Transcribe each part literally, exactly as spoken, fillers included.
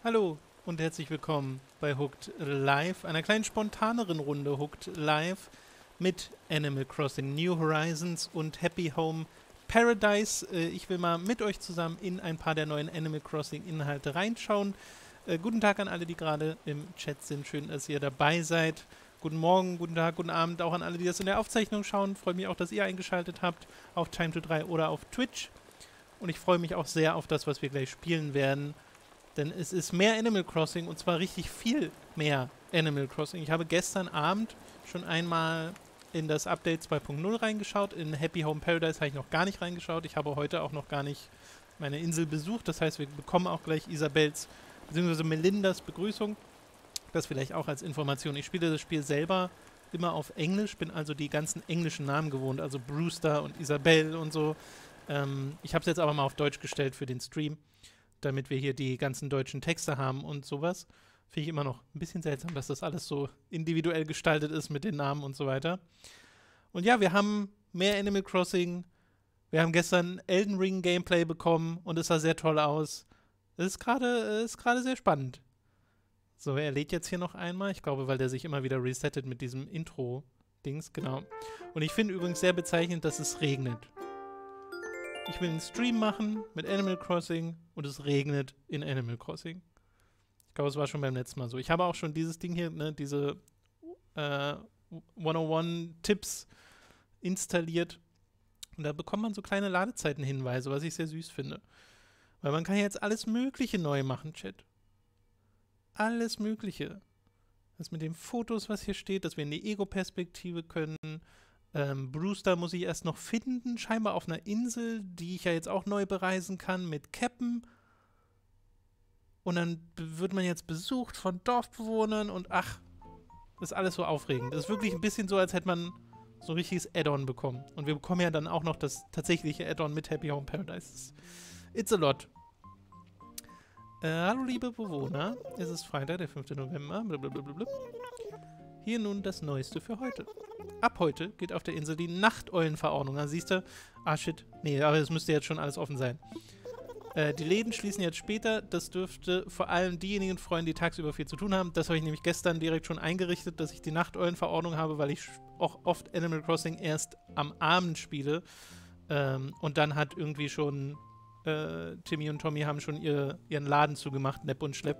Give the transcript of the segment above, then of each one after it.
Hallo und herzlich willkommen bei Hooked Live, einer kleinen spontaneren Runde Hooked Live mit Animal Crossing New Horizons und Happy Home Paradise. Äh, ich will mal mit euch zusammen in ein paar der neuen Animal Crossing Inhalte reinschauen. Äh, guten Tag an alle, die gerade im Chat sind. Schön, dass ihr dabei seid. Guten Morgen, guten Tag, guten Abend auch an alle, die das in der Aufzeichnung schauen. Freue mich auch, dass ihr eingeschaltet habt auf Time to drei oder auf Twitch. Und ich freue mich auch sehr auf das, was wir gleich spielen werden. Denn es ist mehr Animal Crossing und zwar richtig viel mehr Animal Crossing. Ich habe gestern Abend schon einmal in das Update zwei Punkt null reingeschaut. In Happy Home Paradise habe ich noch gar nicht reingeschaut. Ich habe heute auch noch gar nicht meine Insel besucht. Das heißt, wir bekommen auch gleich Isabels bzw. Melindas Begrüßung. Das vielleicht auch als Information. Ich spiele das Spiel selber immer auf Englisch, bin also die ganzen englischen Namen gewohnt. Also Brewster und Isabel und so. Ähm, ich habe es jetzt aber mal auf Deutsch gestellt für den Stream, damit wir hier die ganzen deutschen Texte haben und sowas. Finde ich immer noch ein bisschen seltsam, dass das alles so individuell gestaltet ist mit den Namen und so weiter. Und ja, wir haben mehr Animal Crossing. Wir haben gestern Elden Ring Gameplay bekommen und es sah sehr toll aus. Es ist gerade ist gerade sehr spannend. So, er lädt jetzt hier noch einmal. Ich glaube, weil der sich immer wieder resettet mit diesem Intro-Dings, genau. Und ich finde übrigens sehr bezeichnend, dass es regnet. Ich will einen Stream machen mit Animal Crossing und es regnet in Animal Crossing. Ich glaube, es war schon beim letzten Mal so. Ich habe auch schon dieses Ding hier, ne, diese äh, hunderteins Tipps installiert. Und da bekommt man so kleine Ladezeitenhinweise, was ich sehr süß finde. Weil man kann jetzt alles Mögliche neu machen, Chat. Alles Mögliche. Das mit den Fotos, was hier steht, dass wir in die Ego-Perspektive können. Ähm, Brewster muss ich erst noch finden, scheinbar auf einer Insel, die ich ja jetzt auch neu bereisen kann mit Käppen. Und dann wird man jetzt besucht von Dorfbewohnern und ach, das ist alles so aufregend. Das ist wirklich ein bisschen so, als hätte man so ein richtiges Add-on bekommen. Und wir bekommen ja dann auch noch das tatsächliche Add-on mit Happy Home Paradise. It's a lot. Äh, hallo liebe Bewohner, es ist Freitag, der fünfte November. Blablabla. Hier nun das Neueste für heute. Ab heute geht auf der Insel die Nachteulenverordnung. Da siehst du, ah shit, nee, aber es müsste jetzt schon alles offen sein. Äh, die Läden schließen jetzt später. Das dürfte vor allem diejenigen freuen, die tagsüber viel zu tun haben. Das habe ich nämlich gestern direkt schon eingerichtet, dass ich die Nachteulenverordnung habe, weil ich auch oft Animal Crossing erst am Abend spiele. Ähm, und dann hat irgendwie schon äh, Timmy und Tommy haben schon ihr, ihren Laden zugemacht, Nepp und Schlepp.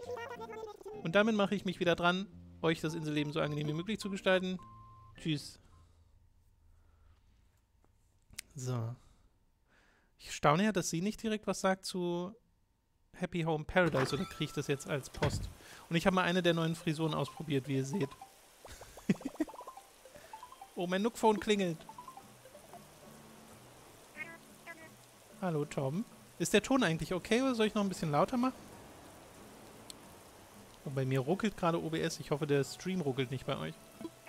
Und damit mache ich mich wieder dran, euch das Inselleben so angenehm wie möglich zu gestalten. Tschüss. So. Ich staune ja, dass sie nicht direkt was sagt zu Happy Home Paradise, oder kriege ich das jetzt als Post? Und ich habe mal eine der neuen Frisuren ausprobiert, wie ihr seht. Oh, mein Nookphone klingelt. Hallo, Tom. Ist der Ton eigentlich okay, oder soll ich noch ein bisschen lauter machen? Und bei mir ruckelt gerade O B S. Ich hoffe, der Stream ruckelt nicht bei euch.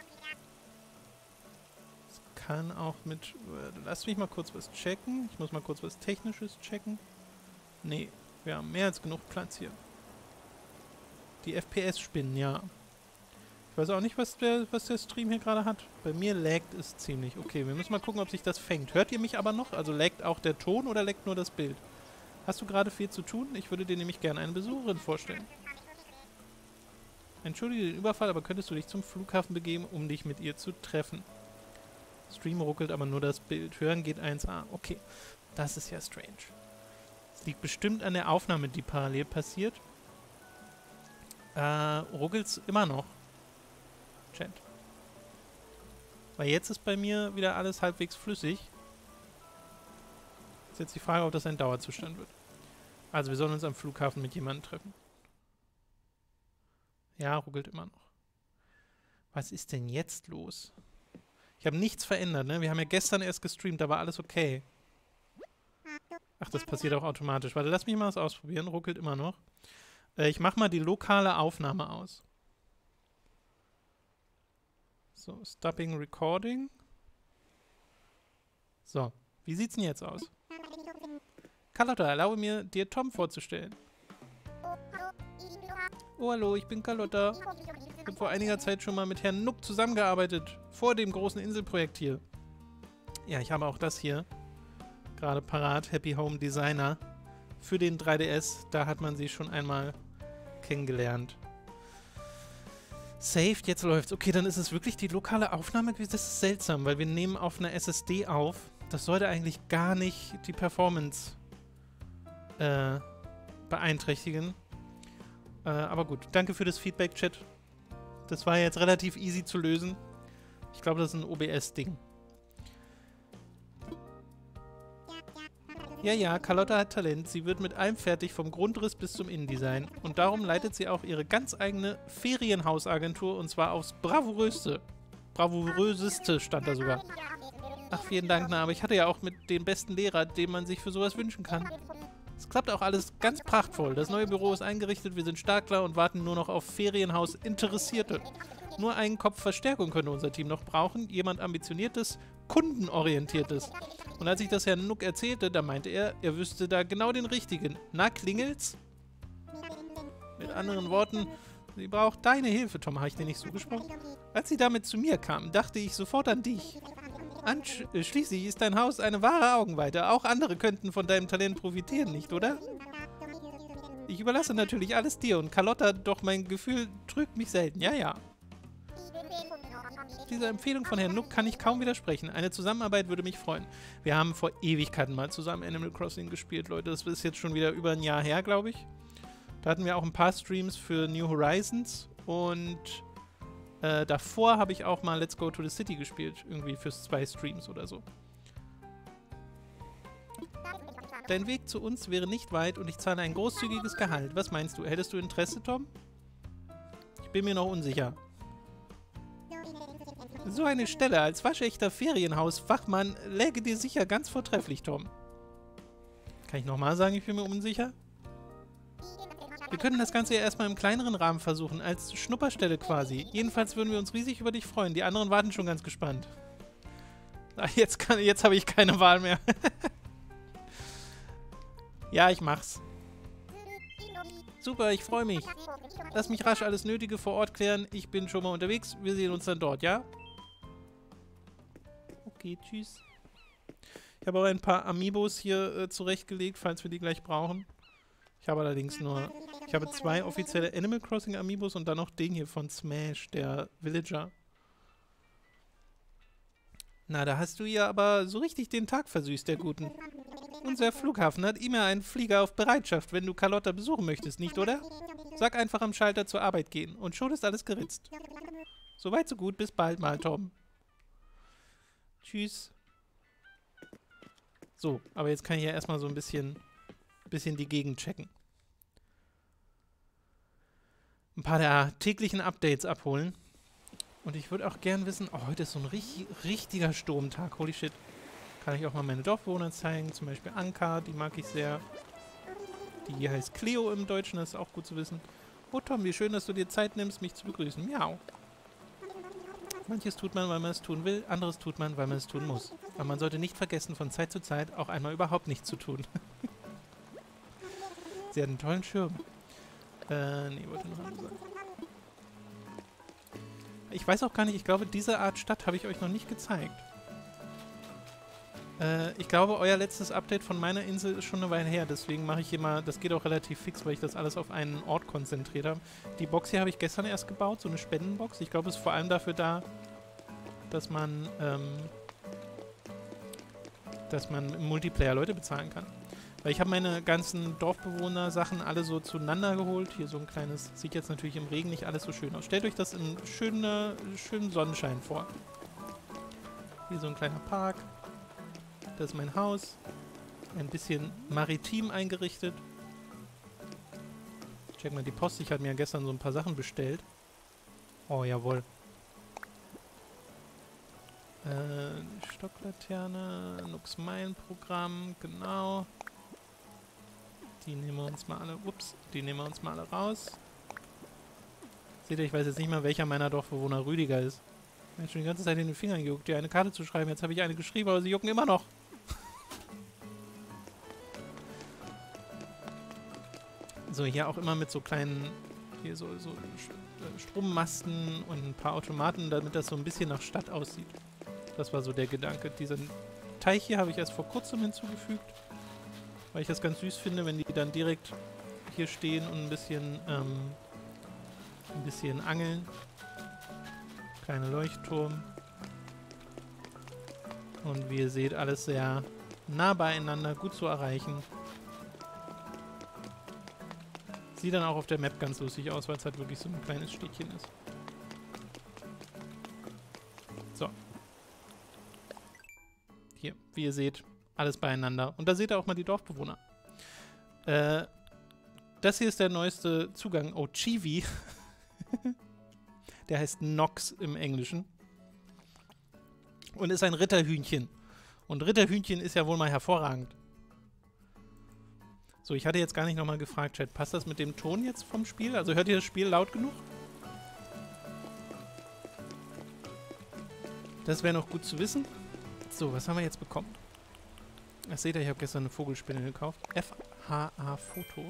Das kann auch mit... Lasst mich mal kurz was checken. Ich muss mal kurz was Technisches checken. Nee, wir haben mehr als genug Platz hier. Die F P S spinnen, ja. Ich weiß auch nicht, was der, was der Stream hier gerade hat. Bei mir laggt es ziemlich. Okay, wir müssen mal gucken, ob sich das fängt. Hört ihr mich aber noch? Also laggt auch der Ton oder laggt nur das Bild? Hast du gerade viel zu tun? Ich würde dir nämlich gerne eine Besucherin vorstellen. Entschuldige den Überfall, aber könntest du dich zum Flughafen begeben, um dich mit ihr zu treffen? Stream ruckelt aber nur das Bild. Hören geht eins A. Okay, das ist ja strange. Es liegt bestimmt an der Aufnahme, die parallel passiert. Äh, ruckelt's immer noch. Chat. Weil jetzt ist bei mir wieder alles halbwegs flüssig. Ist jetzt die Frage, ob das ein Dauerzustand wird. Also wir sollen uns am Flughafen mit jemandem treffen. Ja, ruckelt immer noch. Was ist denn jetzt los? Ich habe nichts verändert, ne? Wir haben ja gestern erst gestreamt, da war alles okay. Ach, das passiert auch automatisch. Warte, lass mich mal was ausprobieren. Ruckelt immer noch. Äh, ich mache mal die lokale Aufnahme aus. So, Stopping Recording. So, wie sieht's denn jetzt aus? Carlotta, erlaube mir, dir Tom vorzustellen. Oh, hallo, ich bin Carlotta. Ich habe vor einiger Zeit schon mal mit Herrn Nook zusammengearbeitet. Vor dem großen Inselprojekt hier. Ja, ich habe auch das hier gerade parat. Happy Home Designer. Für den drei D S. Da hat man sie schon einmal kennengelernt. Saved, jetzt läuft's. Okay, dann ist es wirklich die lokale Aufnahme gewesen. Das ist seltsam, weil wir nehmen auf einer S S D auf. Das sollte eigentlich gar nicht die Performance äh, beeinträchtigen. Äh, aber gut, danke für das Feedback, Chat. Das war jetzt relativ easy zu lösen. Ich glaube, das ist ein O B S-Ding. Ja, ja, Carlotta hat Talent. Sie wird mit allem fertig, vom Grundriss bis zum Innendesign. Und darum leitet sie auch ihre ganz eigene Ferienhausagentur, und zwar aufs bravouröste. Bravouröseste stand da sogar. Ach, vielen Dank, na, aber ich hatte ja auch mit den besten Lehrer, den man sich für sowas wünschen kann. Es klappt auch alles ganz prachtvoll. Das neue Büro ist eingerichtet, wir sind startklar und warten nur noch auf Ferienhaus-Interessierte. Nur einen Kopf Verstärkung könnte unser Team noch brauchen. Jemand Ambitioniertes, Kundenorientiertes. Und als ich das Herrn Nook erzählte, da meinte er, er wüsste da genau den richtigen. Na, klingelt's? Mit anderen Worten, sie braucht deine Hilfe, Tom. Habe ich dir nicht so gesprochen? Als sie damit zu mir kam, dachte ich sofort an dich. Ansch äh, schließlich ist dein Haus eine wahre Augenweide. Auch andere könnten von deinem Talent profitieren, nicht, oder? Ich überlasse natürlich alles dir und Carlotta, doch mein Gefühl trügt mich selten. Ja, ja. Dieser Empfehlung von Herrn Nook kann ich kaum widersprechen. Eine Zusammenarbeit würde mich freuen. Wir haben vor Ewigkeiten mal zusammen Animal Crossing gespielt, Leute. Das ist jetzt schon wieder über ein Jahr her, glaube ich. Da hatten wir auch ein paar Streams für New Horizons und äh, davor habe ich auch mal Let's Go to the City gespielt. Irgendwie für zwei Streams oder so. Dein Weg zu uns wäre nicht weit und ich zahle ein großzügiges Gehalt. Was meinst du? Hättest du Interesse, Tom? Ich bin mir noch unsicher. So eine Stelle als waschechter Ferienhausfachmann läge dir sicher ganz vortrefflich, Tom. Kann ich nochmal sagen, ich bin mir unsicher? Wir können das Ganze ja erstmal im kleineren Rahmen versuchen, als Schnupperstelle quasi. Jedenfalls würden wir uns riesig über dich freuen. Die anderen warten schon ganz gespannt. Ach, jetzt kann, jetzt habe ich keine Wahl mehr. Ja, ich mach's. Super, ich freue mich. Lass mich rasch alles Nötige vor Ort klären. Ich bin schon mal unterwegs. Wir sehen uns dann dort, ja? Okay, tschüss. Ich habe auch ein paar Amiibos hier äh, zurechtgelegt, falls wir die gleich brauchen. Ich habe allerdings nur... Ich habe zwei offizielle Animal Crossing Amiibos und dann noch den hier von Smash, der Villager. Na, da hast du ihr aber so richtig den Tag versüßt, der Guten. Unser Flughafen hat immer einen Flieger auf Bereitschaft, wenn du Carlotta besuchen möchtest, nicht, oder? Sag einfach am Schalter zur Arbeit gehen und schon ist alles geritzt. Soweit so gut, bis bald mal, Tom. Tschüss. So, aber jetzt kann ich ja erstmal so ein bisschen, bisschen die Gegend checken. Ein paar der täglichen Updates abholen. Und ich würde auch gern wissen, oh, heute ist so ein richtig, richtiger Sturmtag. Holy shit. Kann ich auch mal meine Dorfbewohner zeigen. Zum Beispiel Anka, die mag ich sehr. Die heißt Cleo im Deutschen, das ist auch gut zu wissen. Oh Tom, wie schön, dass du dir Zeit nimmst, mich zu begrüßen. Miau. Manches tut man, weil man es tun will, anderes tut man, weil man es tun muss. Aber man sollte nicht vergessen, von Zeit zu Zeit auch einmal überhaupt nichts zu tun. Sie hat einen tollen Schirm. Äh, nee, wollte noch einmal sagen. Ich weiß auch gar nicht, ich glaube, diese Art Stadt habe ich euch noch nicht gezeigt. Äh, ich glaube, euer letztes Update von meiner Insel ist schon eine Weile her, deswegen mache ich hier mal, das geht auch relativ fix, weil ich das alles auf einen Ort konzentriert habe. Die Box hier habe ich gestern erst gebaut, so eine Spendenbox. Ich glaube, es ist vor allem dafür da, dass man, ähm, dass man im Multiplayer Leute bezahlen kann. Weil ich habe meine ganzen Dorfbewohner-Sachen alle so zueinander geholt. Hier so ein kleines, sieht jetzt natürlich im Regen nicht alles so schön aus. Stellt euch das in schöner, schönen Sonnenschein vor. Hier so ein kleiner Park. Das ist mein Haus. Ein bisschen maritim eingerichtet. Check mal die Post. Ich hatte mir ja gestern so ein paar Sachen bestellt. Oh, jawohl. Äh, Stocklaterne, Nux Mine-Programm, genau. Die nehmen wir uns mal alle, ups, die nehmen wir uns mal alle raus. Seht ihr, ich weiß jetzt nicht mal, welcher meiner Dorfbewohner Rüdiger ist. Ich habe schon die ganze Zeit in den Fingern gejuckt, dir eine Karte zu schreiben. Jetzt habe ich eine geschrieben, aber sie jucken immer noch. So, hier auch immer mit so kleinen, hier so, so Strommasten und ein paar Automaten, damit das so ein bisschen nach Stadt aussieht. Das war so der Gedanke. Diesen Teich hier habe ich erst vor kurzem hinzugefügt, weil ich das ganz süß finde, wenn die dann direkt hier stehen und ein bisschen, ähm, ein bisschen angeln. Kleiner Leuchtturm. Und wie ihr seht, alles sehr nah beieinander, gut zu erreichen. Sieht dann auch auf der Map ganz lustig aus, weil es halt wirklich so ein kleines Städtchen ist. So. Hier, wie ihr seht, alles beieinander. Und da seht ihr auch mal die Dorfbewohner. Äh, das hier ist der neueste Zugang. Oh, Chibi. Der heißt Nox im Englischen. Und ist ein Ritterhühnchen. Und Ritterhühnchen ist ja wohl mal hervorragend. So, ich hatte jetzt gar nicht nochmal gefragt, Chat, passt das mit dem Ton jetzt vom Spiel? Also hört ihr das Spiel laut genug? Das wäre noch gut zu wissen. So, was haben wir jetzt bekommen? Ach, seht ihr, ich habe gestern eine Vogelspinne gekauft. F H A Foto.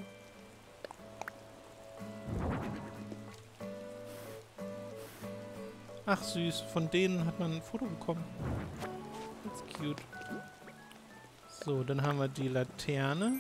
Ach süß, von denen hat man ein Foto bekommen. That's cute. So, dann haben wir die Laterne.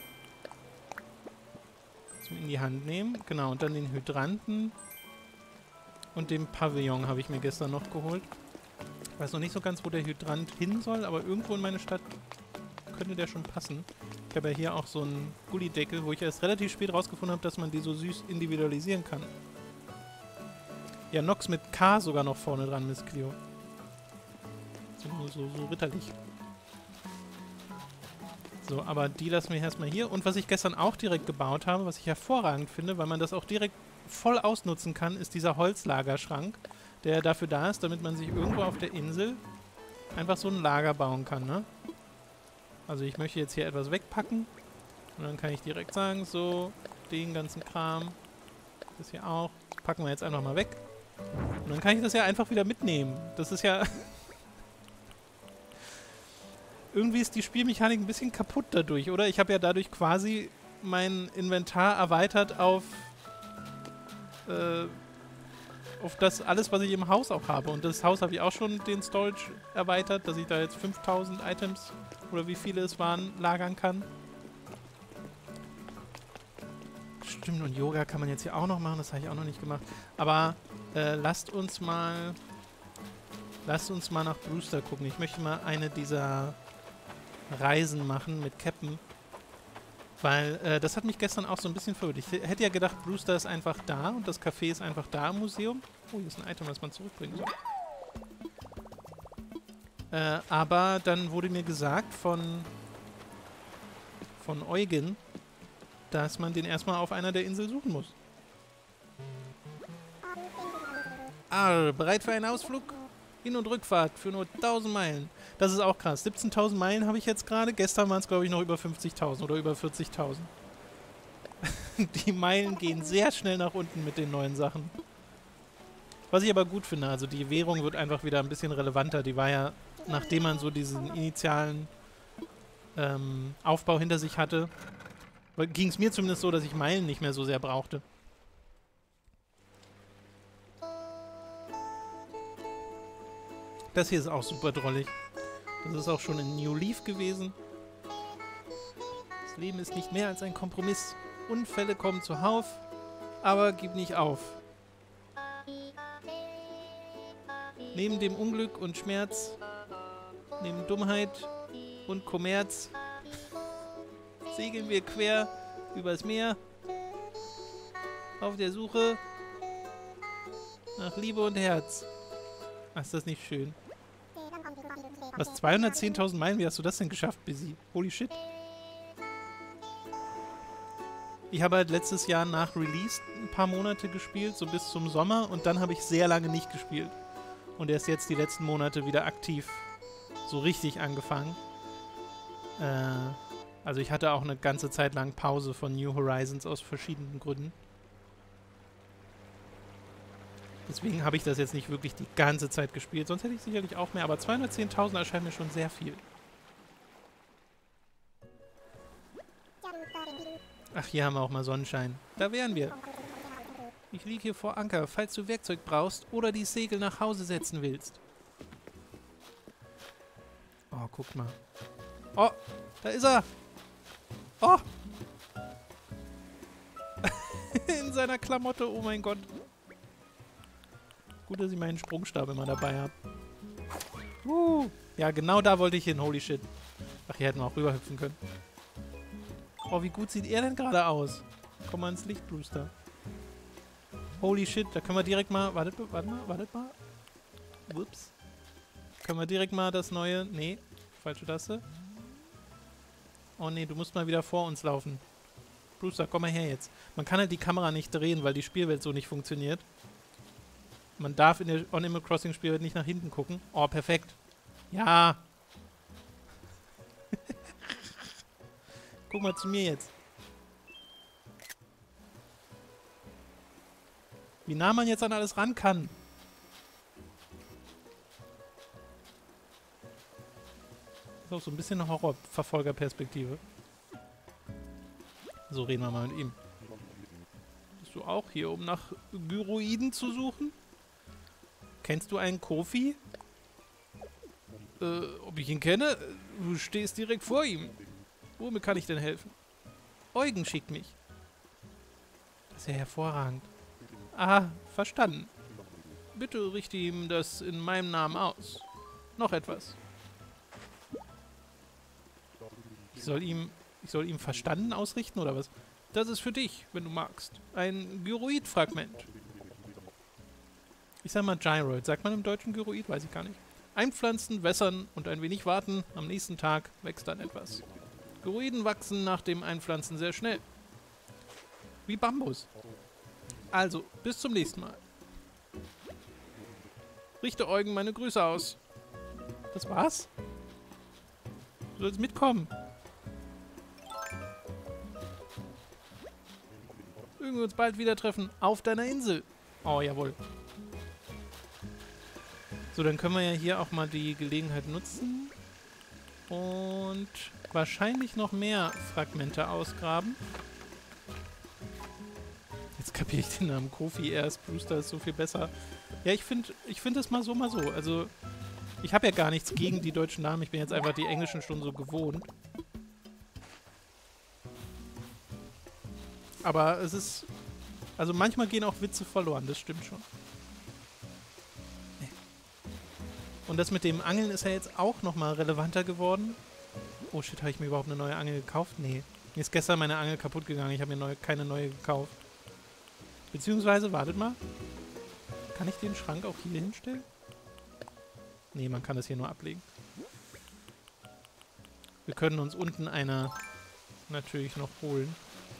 Zum in die Hand nehmen. Genau, und dann den Hydranten. Und den Pavillon habe ich mir gestern noch geholt. Ich weiß noch nicht so ganz, wo der Hydrant hin soll, aber irgendwo in meine Stadt könnte der schon passen. Ich habe ja hier auch so einen Gullideckel, wo ich erst relativ spät rausgefunden habe, dass man die so süß individualisieren kann. Ja, Nox mit K sogar noch vorne dran, Miss Clio. So, so, so ritterlich. So, aber die lassen wir erstmal hier. Und was ich gestern auch direkt gebaut habe, was ich hervorragend finde, weil man das auch direkt voll ausnutzen kann, ist dieser Holzlagerschrank, der dafür da ist, damit man sich irgendwo auf der Insel einfach so ein Lager bauen kann, ne? Also ich möchte jetzt hier etwas wegpacken und dann kann ich direkt sagen, so, den ganzen Kram, das hier auch, das packen wir jetzt einfach mal weg. Und dann kann ich das ja einfach wieder mitnehmen. Das ist ja... Irgendwie ist die Spielmechanik ein bisschen kaputt dadurch, oder? Ich habe ja dadurch quasi mein Inventar erweitert auf... Äh, auf das alles, was ich im Haus auch habe. Und das Haus habe ich auch schon den Storage erweitert, dass ich da jetzt fünftausend Items, oder wie viele es waren, lagern kann. Stimmt, und Yoga kann man jetzt hier auch noch machen, das habe ich auch noch nicht gemacht. Aber äh, lasst uns mal... Lasst uns mal nach Brewster gucken. Ich möchte mal eine dieser Reisen machen mit Captain. Weil äh, das hat mich gestern auch so ein bisschen verwirrt. Ich hätte ja gedacht, Brewster ist einfach da und das Café ist einfach da im Museum. Oh, hier ist ein Item, was man zurückbringen soll. Äh, aber dann wurde mir gesagt von, von Eugen, dass man den erstmal auf einer der Inseln suchen muss. Ah, bereit für einen Ausflug? Hin- und Rückfahrt für nur tausend Meilen. Das ist auch krass. siebzehntausend Meilen habe ich jetzt gerade. Gestern waren es, glaube ich, noch über fünfzigtausend oder über vierzigtausend. Die Meilen gehen sehr schnell nach unten mit den neuen Sachen. Was ich aber gut finde, also die Währung wird einfach wieder ein bisschen relevanter. Die war ja, nachdem man so diesen initialen ähm, Aufbau hinter sich hatte, ging es mir zumindest so, dass ich Meilen nicht mehr so sehr brauchte. Das hier ist auch super drollig. Das ist auch schon in New Leaf gewesen. Das Leben ist nicht mehr als ein Kompromiss. Unfälle kommen zuhauf, aber gib nicht auf. Neben dem Unglück und Schmerz, neben Dummheit und Kommerz, segeln wir quer übers Meer auf der Suche nach Liebe und Herz. Ach, ist das nicht schön? Was, zweihundertzehntausend Meilen? Wie hast du das denn geschafft, Busy? Holy shit. Ich habe halt letztes Jahr nach Release ein paar Monate gespielt, so bis zum Sommer, und dann habe ich sehr lange nicht gespielt. Und erst jetzt die letzten Monate wieder aktiv so richtig angefangen. Äh, also ich hatte auch eine ganze Zeit lang Pause von New Horizons aus verschiedenen Gründen. Deswegen habe ich das jetzt nicht wirklich die ganze Zeit gespielt. Sonst hätte ich sicherlich auch mehr. Aber zweihundertzehntausend erscheint mir schon sehr viel. Ach, hier haben wir auch mal Sonnenschein. Da wären wir. Ich liege hier vor Anker, falls du Werkzeug brauchst oder die Segel nach Hause setzen willst. Oh, guck mal. Oh, da ist er. Oh. seiner Klamotte. Oh mein Gott. Gut, dass ich meinen Sprungstab immer dabei habe. Uh, ja, genau da wollte ich hin. Holy shit. Ach, hier hätten wir auch rüberhüpfen können. Oh, wie gut sieht er denn gerade aus? Komm mal ins Licht, Brewster. Holy shit, da können wir direkt mal... Wartet, wartet mal, wartet mal. Ups. Können wir direkt mal das neue... Nee, falsche Taste. Oh nee, du musst mal wieder vor uns laufen. Brewster, komm mal her jetzt. Man kann halt die Kamera nicht drehen, weil die Spielwelt so nicht funktioniert. Man darf in der Animal Crossing Spielwelt nicht nach hinten gucken. Oh, perfekt. Ja. Guck mal zu mir jetzt. Wie nah man jetzt an alles ran kann. Das ist auch so ein bisschen eine Horrorverfolgerperspektive. So reden wir mal mit ihm. Bist du auch hier, um nach Gyroiden zu suchen? Kennst du einen Kofi? Äh, ob ich ihn kenne? Du stehst direkt vor ihm. Womit kann ich denn helfen? Eugen schickt mich. Das ist ja hervorragend. Aha, verstanden. Bitte richte ihm das in meinem Namen aus. Noch etwas. Ich soll ihm, ich soll ihm verstanden ausrichten, oder was? Das ist für dich, wenn du magst. Ein Gyroid-Fragment. Ich sag mal Gyroid. Sagt man im Deutschen Gyroid? Weiß ich gar nicht. Einpflanzen, wässern und ein wenig warten. Am nächsten Tag wächst dann etwas. Gyroiden wachsen nach dem Einpflanzen sehr schnell. Wie Bambus. Also, bis zum nächsten Mal. Richte Eugen meine Grüße aus. Das war's? Du sollst mitkommen. Mögen wir uns bald wieder treffen auf deiner Insel. Oh, jawohl. So, dann können wir ja hier auch mal die Gelegenheit nutzen und wahrscheinlich noch mehr Fragmente ausgraben. Jetzt kapiere ich den Namen Kofi erst. Brewster ist so viel besser. Ja, ich finde ich find es mal so, mal so. Also, ich habe ja gar nichts gegen die deutschen Namen. Ich bin jetzt einfach die englischen schon so gewohnt. Aber es ist... Also manchmal gehen auch Witze verloren, das stimmt schon. Und das mit dem Angeln ist ja jetzt auch nochmal relevanter geworden. Oh shit, habe ich mir überhaupt eine neue Angel gekauft? Nee. Mir ist gestern meine Angel kaputt gegangen. Ich habe mir neue, keine neue gekauft. Beziehungsweise, wartet mal. Kann ich den Schrank auch hier hinstellen? Nee, man kann das hier nur ablegen. Wir können uns unten eine natürlich noch holen.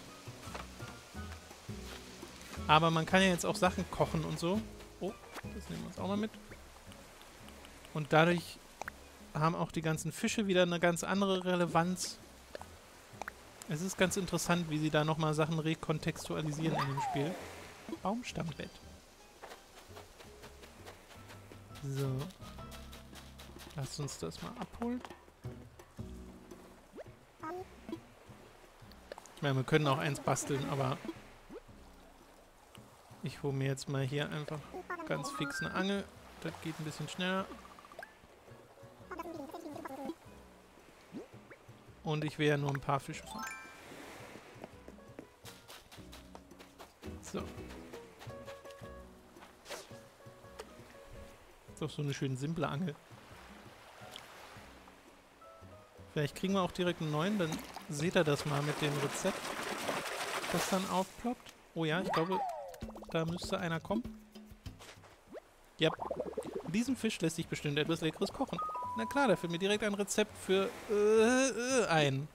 Aber man kann ja jetzt auch Sachen kochen und so. Oh, das nehmen wir uns auch mal mit. Und dadurch haben auch die ganzen Fische wieder eine ganz andere Relevanz. Es ist ganz interessant, wie sie da nochmal Sachen rekontextualisieren in dem Spiel. Baumstammbett. So. Lasst uns das mal abholen. Ich meine, wir können auch eins basteln, aber ich hole mir jetzt mal hier einfach ganz fix eine Angel. Das geht ein bisschen schneller. Und ich will ja nur ein paar Fische fangen. So. Ist doch so eine schön simple Angel. Vielleicht kriegen wir auch direkt einen neuen, dann seht ihr das mal mit dem Rezept, das dann aufploppt. Oh ja, ich glaube, da müsste einer kommen. Ja, mit diesem Fisch lässt sich bestimmt etwas Leckeres kochen. Na klar, da fällt mir direkt ein Rezept für äh, äh, ein.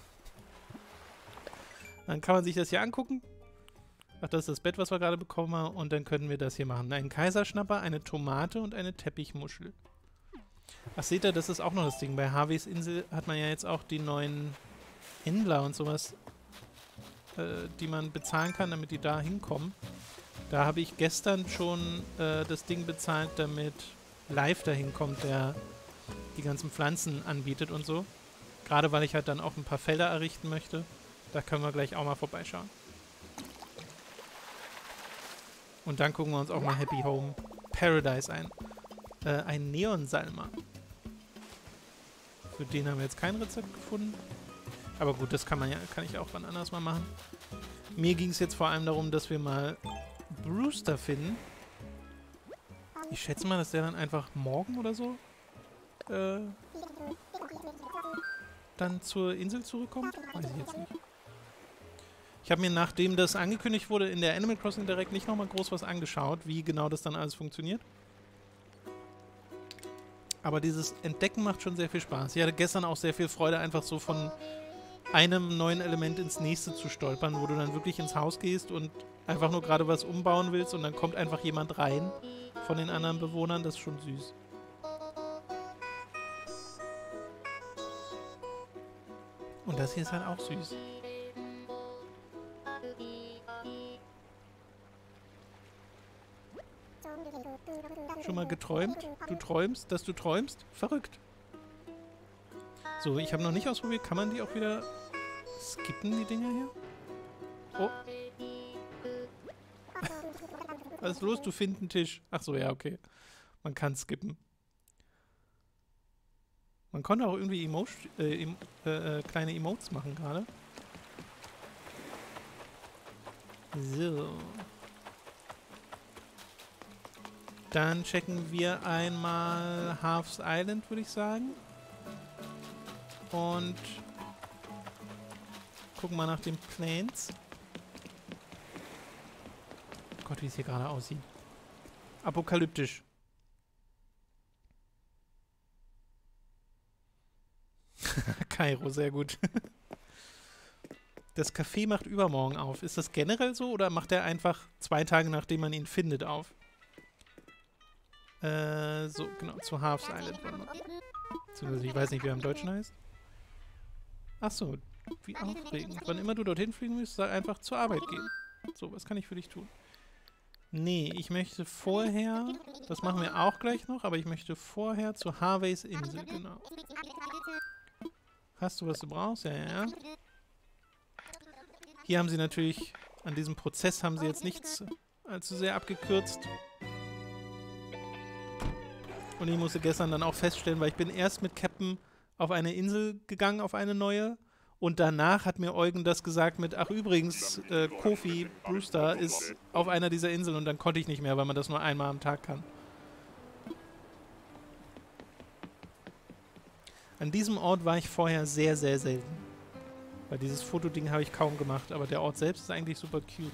Dann kann man sich das hier angucken. Ach, das ist das Bett, was wir gerade bekommen haben. Und dann können wir das hier machen. Ein Kaiserschnapper, eine Tomate und eine Teppichmuschel. Ach, seht ihr, das ist auch noch das Ding. Bei Harveys Insel hat man ja jetzt auch die neuen Händler und sowas, äh, die man bezahlen kann, damit die da hinkommen. Da habe ich gestern schon äh, das Ding bezahlt, damit Live dahin kommt, der die ganzen Pflanzen anbietet und so. Gerade weil ich halt dann auch ein paar Felder errichten möchte. Da können wir gleich auch mal vorbeischauen. Und dann gucken wir uns auch mal Happy Home Paradise ein. Äh, ein Neonsalmer. Für den haben wir jetzt kein Rezept gefunden. Aber gut, das kann man ja, kann ich auch wann anders mal machen. Mir ging es jetzt vor allem darum, dass wir mal Brewster finden. Ich schätze mal, dass der dann einfach morgen oder so äh, dann zur Insel zurückkommt. Weiß ich jetzt nicht. Ich habe mir, nachdem das angekündigt wurde, in der Animal Crossing Direct nicht nochmal groß was angeschaut, wie genau das dann alles funktioniert. Aber dieses Entdecken macht schon sehr viel Spaß. Ich hatte gestern auch sehr viel Freude, einfach so von einem neuen Element ins nächste zu stolpern, wo du dann wirklich ins Haus gehst und einfach nur gerade was umbauen willst und dann kommt einfach jemand rein von den anderen Bewohnern. Das ist schon süß. Und das hier ist halt auch süß. Schon mal geträumt? Du träumst, dass du träumst? Verrückt. So, ich habe noch nicht ausprobiert. Kann man die auch wieder skippen, die Dinger hier? Oh. Was ist los? Du findest einen Tisch. Ach so, ja, okay. Man kann skippen. Man konnte auch irgendwie Emo äh, em äh, kleine Emotes machen gerade. So. Dann checken wir einmal Half's Island, würde ich sagen. Und gucken mal nach den Plains. Gott, wie es hier gerade aussieht. Apokalyptisch. Kairo, sehr gut. Das Café macht übermorgen auf. Ist das generell so oder macht er einfach zwei Tage, nachdem man ihn findet, auf? Äh, so, genau, zu Half's Island. Ich weiß nicht, wie er im Deutschen heißt. Ach so, wie aufregend. Wann immer du dorthin fliegen willst, sag einfach zur Arbeit gehen. So, was kann ich für dich tun? Nee, ich möchte vorher, das machen wir auch gleich noch, aber ich möchte vorher zu Harveys Insel, genau. Hast du, was du brauchst? Ja, ja, ja. Hier haben sie natürlich, an diesem Prozess haben sie jetzt nichts allzu sehr abgekürzt. Und ich musste gestern dann auch feststellen, weil ich bin erst mit Captain auf eine Insel gegangen, auf eine neue. Und danach hat mir Eugen das gesagt mit, ach übrigens, äh, Kofi Brewster ist auf einer dieser Inseln. Und dann konnte ich nicht mehr, weil man das nur einmal am Tag kann. An diesem Ort war ich vorher sehr, sehr selten. Weil dieses Fotoding habe ich kaum gemacht. Aber der Ort selbst ist eigentlich super cute.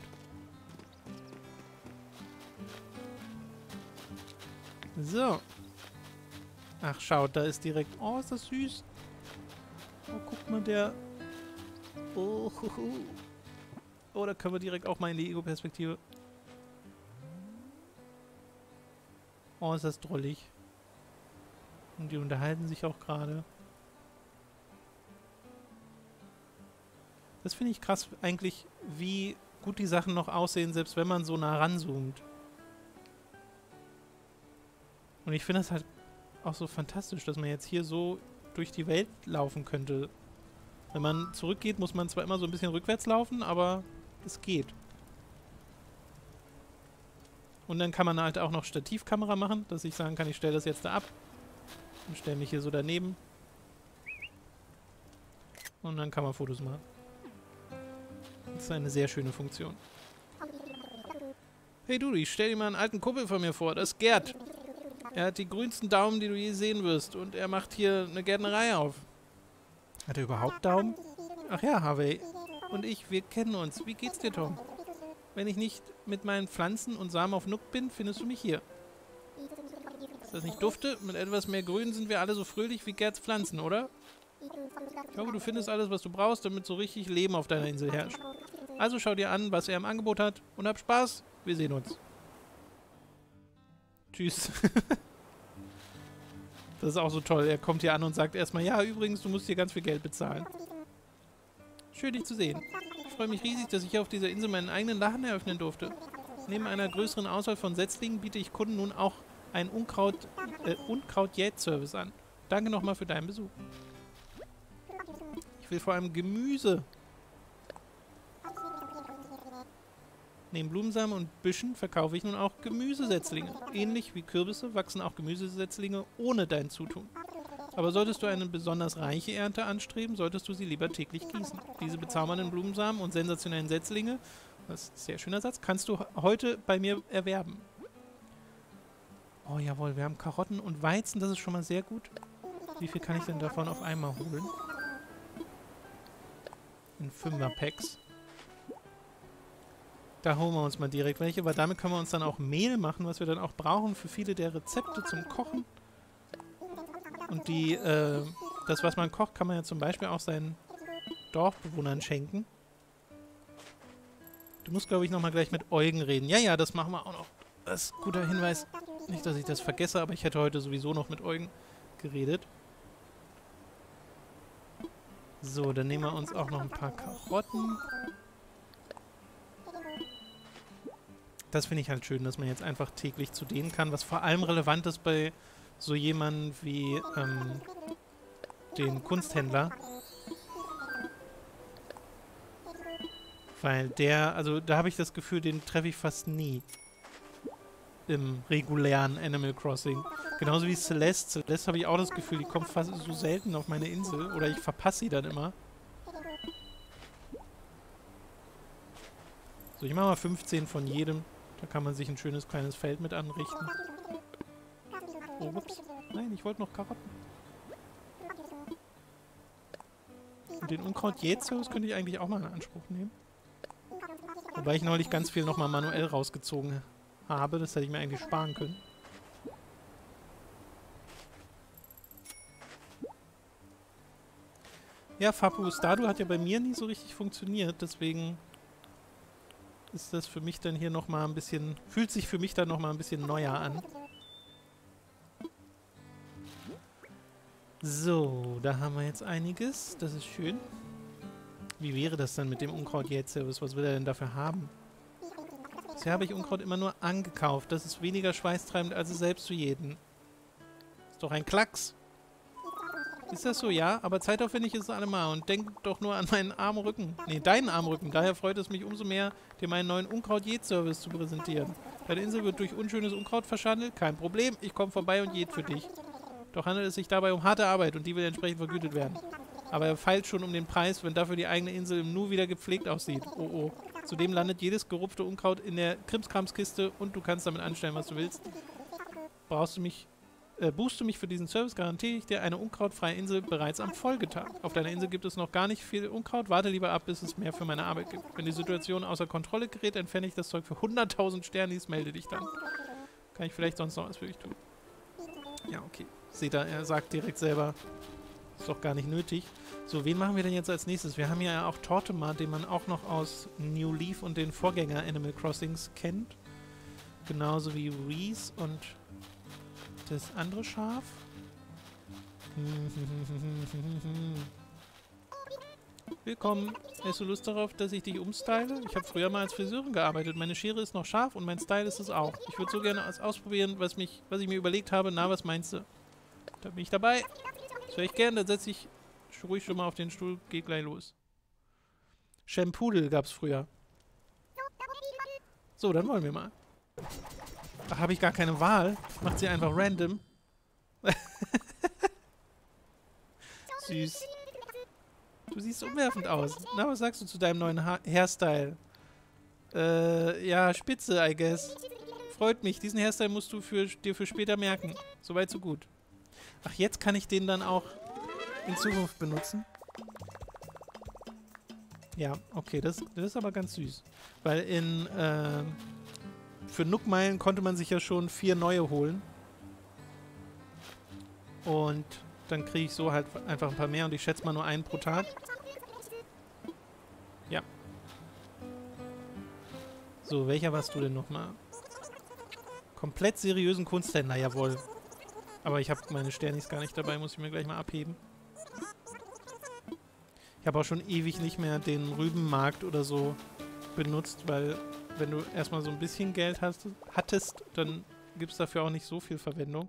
So. Ach, schaut, da ist direkt... Oh, ist das süß. Oh, guck mal, der... Oh, hu, hu. Oh, da können wir direkt auch mal in die Ego-Perspektive. Oh, ist das drollig. Und die unterhalten sich auch gerade. Das finde ich krass, eigentlich, wie gut die Sachen noch aussehen, selbst wenn man so nah ranzoomt. Und ich finde das halt auch so fantastisch, dass man jetzt hier so durch die Welt laufen könnte. Wenn man zurückgeht, muss man zwar immer so ein bisschen rückwärts laufen, aber es geht. Und dann kann man halt auch noch Stativkamera machen, dass ich sagen kann, ich stelle das jetzt da ab und stelle mich hier so daneben. Und dann kann man Fotos machen. Das ist eine sehr schöne Funktion. Hey du, ich stell dir mal einen alten Kumpel von mir vor, das ist Gerd. Er hat die grünsten Daumen, die du je sehen wirst. Und er macht hier eine Gärtnerei auf. Hat er überhaupt Daumen? Ach ja, Harvey. Und ich, wir kennen uns. Wie geht's dir, Tom? Wenn ich nicht mit meinen Pflanzen und Samen auf Nook bin, findest du mich hier. Ist das nicht dufte? Mit etwas mehr Grün sind wir alle so fröhlich wie Gerds Pflanzen, oder? Ich hoffe, du findest alles, was du brauchst, damit so richtig Leben auf deiner Insel herrscht. Also schau dir an, was er im Angebot hat und hab Spaß. Wir sehen uns. Tschüss. Das ist auch so toll. Er kommt hier an und sagt erstmal, ja, übrigens, du musst hier ganz viel Geld bezahlen. Schön, dich zu sehen. Ich freue mich riesig, dass ich hier auf dieser Insel meinen eigenen Laden eröffnen durfte. Neben einer größeren Auswahl von Setzlingen biete ich Kunden nun auch einen Unkraut, äh, Unkraut-Jät-Service an. Danke nochmal für deinen Besuch. Ich will vor allem Gemüse. Neben Blumensamen und Büschen verkaufe ich nun auch Gemüsesetzlinge. Ähnlich wie Kürbisse wachsen auch Gemüsesetzlinge ohne dein Zutun. Aber solltest du eine besonders reiche Ernte anstreben, solltest du sie lieber täglich gießen. Diese bezaubernden Blumensamen und sensationellen Setzlinge, das ist ein sehr schöner Satz, kannst du heute bei mir erwerben. Oh jawohl, wir haben Karotten und Weizen, das ist schon mal sehr gut. Wie viel kann ich denn davon auf einmal holen? In Fünfer-Packs. Da holen wir uns mal direkt welche, weil damit können wir uns dann auch Mehl machen, was wir dann auch brauchen für viele der Rezepte zum Kochen. Und die, äh, das, was man kocht, kann man ja zum Beispiel auch seinen Dorfbewohnern schenken. Du musst, glaube ich, nochmal gleich mit Eugen reden. Ja, ja, das machen wir auch noch. Das ist ein guter Hinweis. Nicht, dass ich das vergesse, aber ich hätte heute sowieso noch mit Eugen geredet. So, dann nehmen wir uns auch noch ein paar Karotten. Das finde ich halt schön, dass man jetzt einfach täglich zu denen kann, was vor allem relevant ist bei so jemandem wie ähm, dem Kunsthändler. Weil der, also da habe ich das Gefühl, den treffe ich fast nie im regulären Animal Crossing. Genauso wie Celeste. Celeste habe ich auch das Gefühl, die kommt fast so selten auf meine Insel. Oder ich verpasse sie dann immer. So, ich mache mal fünfzehn von jedem. Da kann man sich ein schönes kleines Feld mit anrichten. Oh, ups. Nein, ich wollte noch Karotten. Und den Unkraut-Jätservice könnte ich eigentlich auch mal in Anspruch nehmen. Wobei ich neulich ganz viel nochmal manuell rausgezogen habe. Das hätte ich mir eigentlich sparen können. Ja, Fapu Stardew hat ja bei mir nie so richtig funktioniert. Deswegen ist das für mich dann hier nochmal ein bisschen... Fühlt sich für mich dann nochmal ein bisschen neuer an. So, da haben wir jetzt einiges. Das ist schön. Wie wäre das dann mit dem Unkraut-Jätservice? Was will er denn dafür haben? Bisher habe ich Unkraut immer nur angekauft. Das ist weniger schweißtreibend, als es selbst zu jäten. Ist doch ein Klacks. Ist das so? Ja, aber zeitaufwendig ist es allemal. Und denk doch nur an meinen armen Rücken. Nee, deinen armen Rücken. Daher freut es mich umso mehr, dir meinen neuen Unkraut-Jät-Service zu präsentieren. Deine Insel wird durch unschönes Unkraut verschandelt? Kein Problem, ich komme vorbei und jät für dich. Doch handelt es sich dabei um harte Arbeit und die will entsprechend vergütet werden. Aber er feilt schon um den Preis, wenn dafür die eigene Insel im Nu wieder gepflegt aussieht. Oh oh. Zudem landet jedes gerupfte Unkraut in der Krimskramskiste und du kannst damit anstellen, was du willst. Brauchst du mich... Äh, buchst du mich für diesen Service, garantiere ich dir eine unkrautfreie Insel bereits am Folgetag. Auf deiner Insel gibt es noch gar nicht viel Unkraut. Warte lieber ab, bis es mehr für meine Arbeit gibt. Wenn die Situation außer Kontrolle gerät, entferne ich das Zeug für hunderttausend Sternis, melde dich dann. Kann ich vielleicht sonst noch was für dich tun? Ja, okay. Seht ihr, er sagt direkt selber, ist doch gar nicht nötig. So, wen machen wir denn jetzt als nächstes? Wir haben ja auch Tortemar, den man auch noch aus New Leaf und den Vorgänger Animal Crossings kennt. Genauso wie Reese und das andere Schaf. Willkommen. Hast du Lust darauf, dass ich dich umstyle? Ich habe früher mal als Friseurin gearbeitet. Meine Schere ist noch scharf und mein Style ist es auch. Ich würde so gerne ausprobieren, was, mich, was ich mir überlegt habe. Na, was meinst du? Da bin ich dabei. Das höre ich gern. Dann setze ich ruhig schon mal auf den Stuhl. Geht gleich los. Shampoo gab es früher. So, dann wollen wir mal. Da habe ich gar keine Wahl. Macht sie einfach random. Süß. Du siehst umwerfend aus. Na, was sagst du zu deinem neuen ha Hairstyle? Äh, ja, spitze, I guess. Freut mich. Diesen Hairstyle musst du für, dir für später merken. Soweit, so gut. Ach, jetzt kann ich den dann auch in Zukunft benutzen? Ja, okay, das, das ist aber ganz süß. Weil in, äh... für Nookmeilen konnte man sich ja schon vier neue holen. Und dann kriege ich so halt einfach ein paar mehr und ich schätze mal nur einen pro Tag. Ja. So, welcher warst du denn nochmal? Komplett seriösen Kunsthändler, jawohl. Aber ich habe meine Sternis gar nicht dabei, muss ich mir gleich mal abheben. Ich habe auch schon ewig nicht mehr den Rübenmarkt oder so benutzt, weil wenn du erstmal so ein bisschen Geld hast, hattest, dann gibt es dafür auch nicht so viel Verwendung.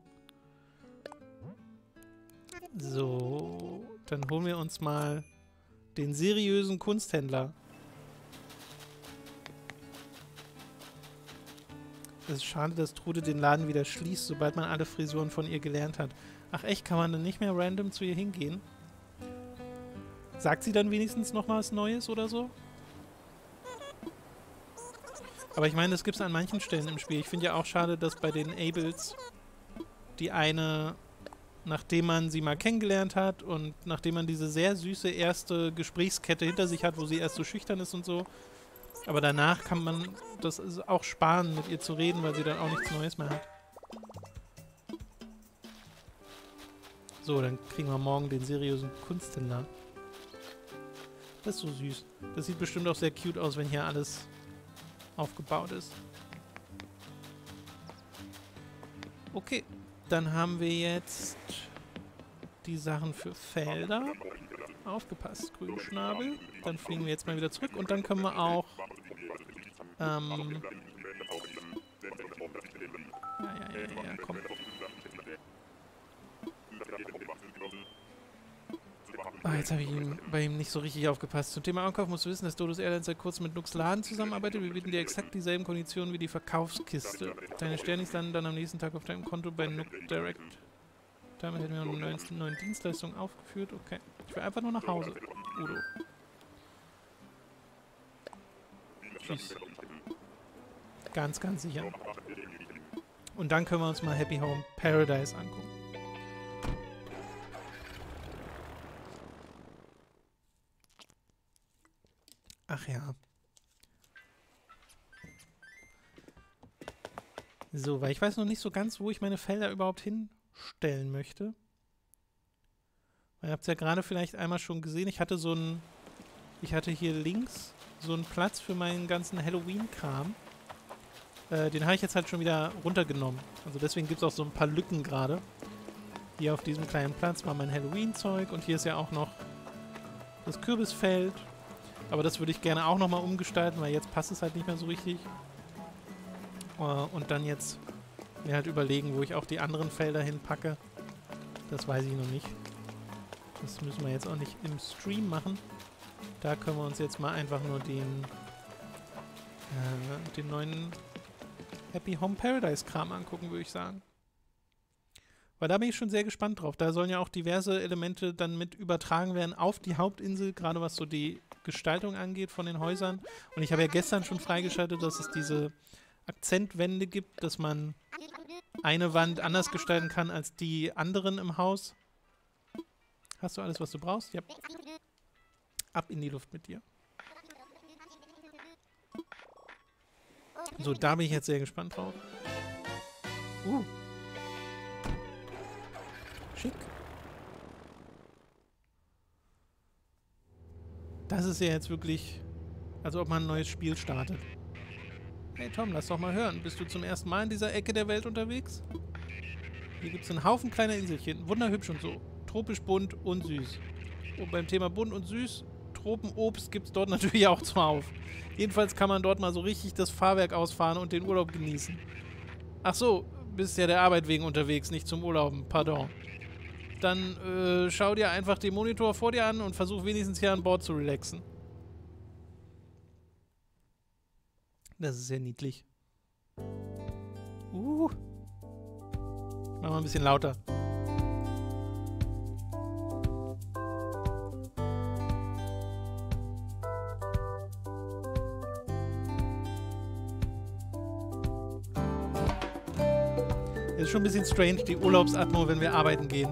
So, dann holen wir uns mal den seriösen Kunsthändler. Es ist schade, dass Trude den Laden wieder schließt, sobald man alle Frisuren von ihr gelernt hat. Ach echt, kann man dann nicht mehr random zu ihr hingehen? Sagt sie dann wenigstens noch mal was Neues oder so? Aber ich meine, das gibt es an manchen Stellen im Spiel. Ich finde ja auch schade, dass bei den Abels die eine, nachdem man sie mal kennengelernt hat und nachdem man diese sehr süße erste Gesprächskette hinter sich hat, wo sie erst so schüchtern ist und so, aber danach kann man das auch sparen, mit ihr zu reden, weil sie dann auch nichts Neues mehr hat. So, dann kriegen wir morgen den seriösen Kunsthändler. Das ist so süß. Das sieht bestimmt auch sehr cute aus, wenn hier alles aufgebaut ist. Okay, dann haben wir jetzt die Sachen für Felder. Aufgepasst, Grünschnabel. Dann fliegen wir jetzt mal wieder zurück und dann können wir auch ähm ja, ja, ja, ja, komm. Ah, jetzt habe ich ihn, bei ihm nicht so richtig aufgepasst. Zum Thema Ankauf musst du wissen, dass Dodos Airlines seit kurzem mit Nux Laden zusammenarbeitet. Wir bieten dir exakt dieselben Konditionen wie die Verkaufskiste. Deine Sternis landen dann am nächsten Tag auf deinem Konto bei Nook Direct. Damit hätten wir noch eine neue Dienstleistung aufgeführt. Okay. Ich will einfach nur nach Hause. Udo. Tschüss. Ganz, ganz sicher. Und dann können wir uns mal Happy Home Paradise angucken. Ach ja. So, weil ich weiß noch nicht so ganz, wo ich meine Felder überhaupt hinstellen möchte. Ihr habt es ja gerade vielleicht einmal schon gesehen. Ich hatte so einen... Ich hatte hier links so einen Platz für meinen ganzen Halloween-Kram. Äh, den habe ich jetzt halt schon wieder runtergenommen. Also deswegen gibt es auch so ein paar Lücken gerade. Hier auf diesem kleinen Platz war mein Halloween-Zeug. Und hier ist ja auch noch das Kürbisfeld. Aber das würde ich gerne auch nochmal umgestalten, weil jetzt passt es halt nicht mehr so richtig. Uh, und dann jetzt mir halt überlegen, wo ich auch die anderen Felder hinpacke. Das weiß ich noch nicht. Das müssen wir jetzt auch nicht im Stream machen. Da können wir uns jetzt mal einfach nur den, äh, den neuen Happy Home Paradise Kram angucken, würde ich sagen. Weil da bin ich schon sehr gespannt drauf. Da sollen ja auch diverse Elemente dann mit übertragen werden auf die Hauptinsel, gerade was so die Gestaltung angeht von den Häusern. Und ich habe ja gestern schon freigeschaltet, dass es diese Akzentwände gibt, dass man eine Wand anders gestalten kann als die anderen im Haus. Hast du alles, was du brauchst? Ja. Ab in die Luft mit dir. So, da bin ich jetzt sehr gespannt drauf. Uh. Schick. Das ist ja jetzt wirklich, als ob man ein neues Spiel startet. Hey Tom, lass doch mal hören. Bist du zum ersten Mal in dieser Ecke der Welt unterwegs? Hier gibt es einen Haufen kleiner Inselchen. Wunderhübsch und so. Tropisch bunt und süß. Und beim Thema bunt und süß, Tropenobst gibt es dort natürlich auch zuhauf. Jedenfalls kann man dort mal so richtig das Fahrwerk ausfahren und den Urlaub genießen. Ach so, bist ja der Arbeit wegen unterwegs, nicht zum Urlauben. Pardon. Dann äh, schau dir einfach den Monitor vor dir an und versuch wenigstens hier an Bord zu relaxen. Das ist sehr niedlich. Uh. Ich mach mal ein bisschen lauter. Es ist schon ein bisschen strange, die Urlaubsatmo, wenn wir arbeiten gehen.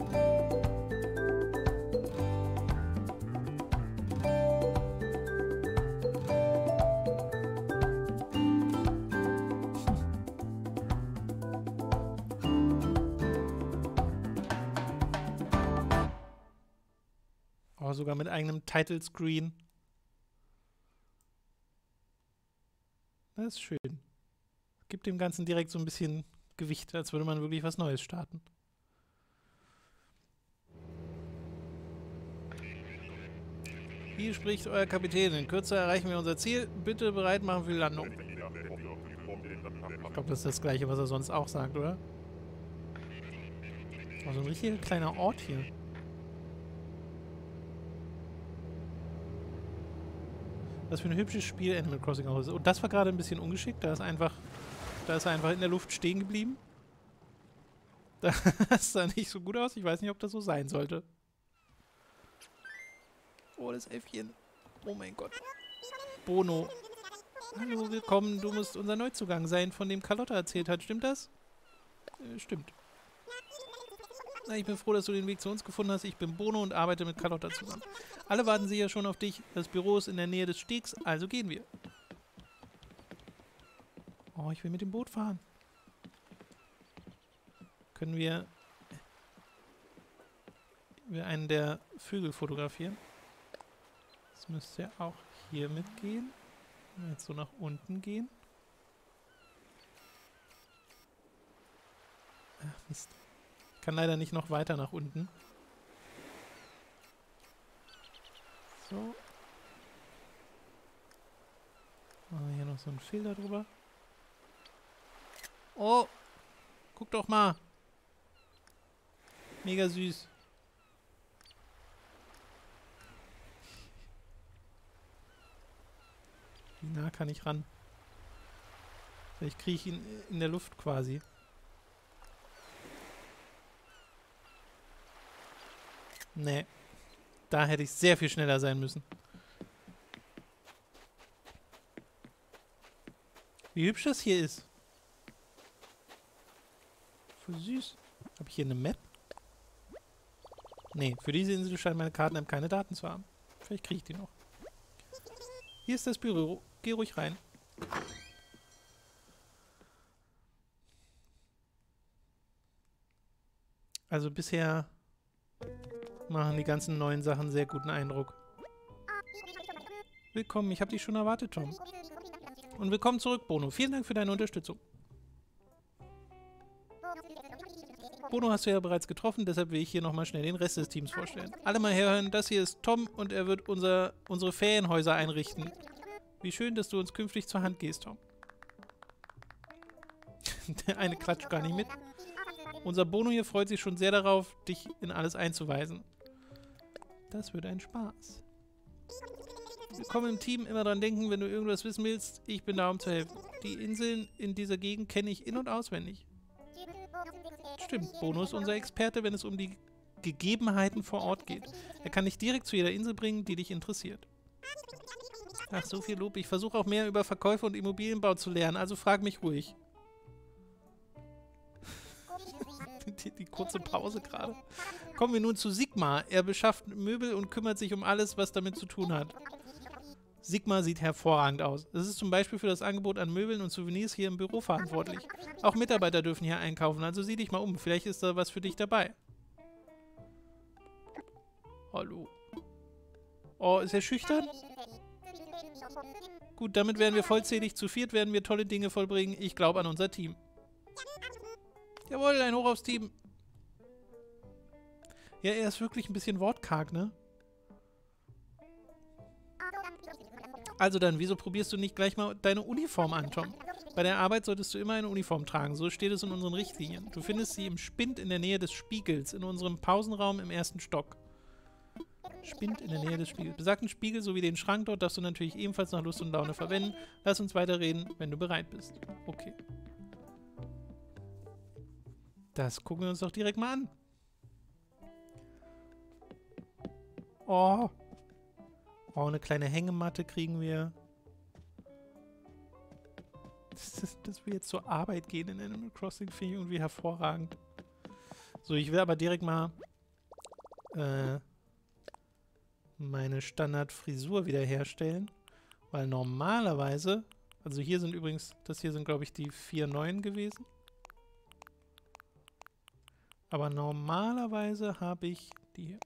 Oh, sogar mit eigenem Title Screen. Das ist schön. Gibt dem Ganzen direkt so ein bisschen Gewicht, als würde man wirklich was Neues starten. Hier spricht euer Kapitän. In Kürze erreichen wir unser Ziel. Bitte bereit machen für die Landung. Ich glaube, das ist das Gleiche, was er sonst auch sagt, oder? Also ein richtiger kleiner Ort hier. Was für ein hübsches Spiel Animal Crossing auch ist. Und das war gerade ein bisschen ungeschickt. Da ist einfach Da ist er einfach in der Luft stehen geblieben. Das sah nicht so gut aus. Ich weiß nicht, ob das so sein sollte. Oh, das Äffchen. Oh mein Gott. Bono. Hallo, willkommen. Du musst unser Neuzugang sein, von dem Carlotta erzählt hat. Stimmt das? Äh, stimmt. Na, ich bin froh, dass du den Weg zu uns gefunden hast. Ich bin Bono und arbeite mit Carlotta zusammen. Alle warten sicher schon auf dich. Das Büro ist in der Nähe des Stegs, also gehen wir. Oh, ich will mit dem Boot fahren. Können wir, wir einen der Vögel fotografieren? Das müsste ja auch hier mitgehen. Wenn wir jetzt so nach unten gehen. Ach, Mist. Ich kann leider nicht noch weiter nach unten. So. Machen wir hier noch so einen Filter drüber. Oh! Guck doch mal! Mega süß. Wie nah kann ich ran? Vielleicht kriege ich ihn in der Luft quasi. Nee. Da hätte ich sehr viel schneller sein müssen. Wie hübsch das hier ist. Voll süß. Habe ich hier eine Map? Nee, für diese Insel scheint meine Karten-App keine Daten zu haben. Vielleicht kriege ich die noch. Hier ist das Büro. Geh ruhig rein. Also bisher machen die ganzen neuen Sachen sehr guten Eindruck. Willkommen, ich habe dich schon erwartet, Tom. Und willkommen zurück, Bono. Vielen Dank für deine Unterstützung. Bono hast du ja bereits getroffen, deshalb will ich hier nochmal schnell den Rest des Teams vorstellen. Alle mal herhören, das hier ist Tom und er wird unser, unsere Ferienhäuser einrichten. Wie schön, dass du uns künftig zur Hand gehst, Tom. Der eine klatscht gar nicht mit. Unser Bono hier freut sich schon sehr darauf, dich in alles einzuweisen. Das wird ein Spaß. Willkommen im Team, immer dran denken, wenn du irgendwas wissen willst, ich bin da, um zu helfen. Die Inseln in dieser Gegend kenne ich in- und auswendig. Stimmt, Bono ist unser Experte, wenn es um die Gegebenheiten vor Ort geht. Er kann dich direkt zu jeder Insel bringen, die dich interessiert. Ach, so viel Lob. Ich versuche auch mehr über Verkäufe und Immobilienbau zu lernen, also frag mich ruhig. die, die kurze Pause gerade. Kommen wir nun zu Sigmar. Er beschafft Möbel und kümmert sich um alles, was damit zu tun hat. Sigmar sieht hervorragend aus. Es ist zum Beispiel für das Angebot an Möbeln und Souvenirs hier im Büro verantwortlich. Auch Mitarbeiter dürfen hier einkaufen, also sieh dich mal um. Vielleicht ist da was für dich dabei. Hallo. Oh, ist er schüchtern? Gut, damit werden wir vollzählig. Zu viert werden wir tolle Dinge vollbringen. Ich glaube an unser Team. Jawohl, ein Hoch aufs Team. Ja, er ist wirklich ein bisschen wortkarg, ne? Also dann, wieso probierst du nicht gleich mal deine Uniform an, Tom? Bei der Arbeit solltest du immer eine Uniform tragen, so steht es in unseren Richtlinien. Du findest sie im Spind in der Nähe des Spiegels, in unserem Pausenraum im ersten Stock. Spind in der Nähe des Spiegels. Besagten Spiegel sowie den Schrank dort darfst du natürlich ebenfalls nach Lust und Laune verwenden. Lass uns weiterreden, wenn du bereit bist. Okay. Das gucken wir uns doch direkt mal an. Oh. Oh, eine kleine Hängematte kriegen wir. Das, dass wir jetzt zur Arbeit gehen in Animal Crossing, finde ich irgendwie hervorragend. So, ich will aber direkt mal äh, meine Standardfrisur wiederherstellen. Weil normalerweise, also hier sind übrigens, das hier sind glaube ich die vier neuen gewesen. Aber normalerweise habe ich die hier.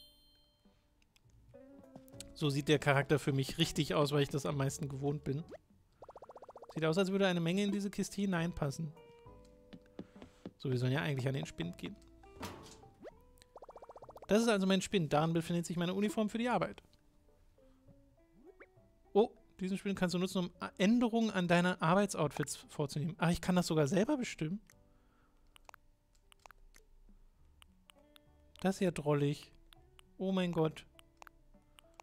So sieht der Charakter für mich richtig aus, weil ich das am meisten gewohnt bin. Sieht aus, als würde eine Menge in diese Kiste hineinpassen. So, wir sollen ja eigentlich an den Spind gehen. Das ist also mein Spind. Darin befindet sich meine Uniform für die Arbeit. Oh, diesen Spind kannst du nutzen, um Änderungen an deine Arbeitsoutfits vorzunehmen. Ach, ich kann das sogar selber bestimmen. Das ist ja drollig. Oh mein Gott.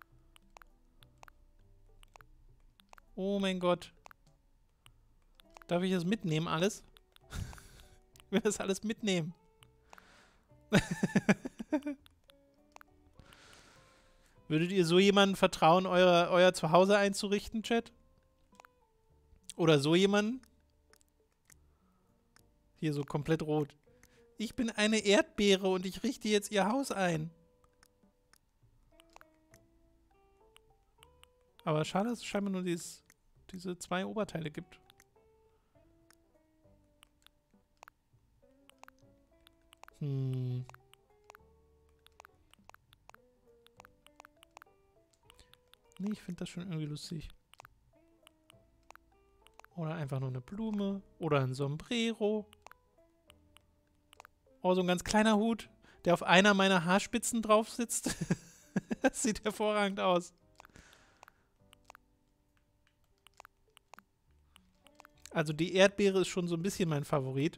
Oh mein Gott. Darf ich das mitnehmen alles? Ich will das alles mitnehmen. Würdet ihr so jemandem vertrauen, euer, euer Zuhause einzurichten, Chat? Oder so jemanden? Hier so komplett rot. Ich bin eine Erdbeere und ich richte jetzt ihr Haus ein. Aber schade, dass es scheinbar nur dieses, diese zwei Oberteile gibt. Hm. Nee, ich finde das schon irgendwie lustig. Oder einfach nur eine Blume. Oder ein Sombrero. Oh, so ein ganz kleiner Hut, der auf einer meiner Haarspitzen drauf sitzt. Das sieht hervorragend aus. Also die Erdbeere ist schon so ein bisschen mein Favorit.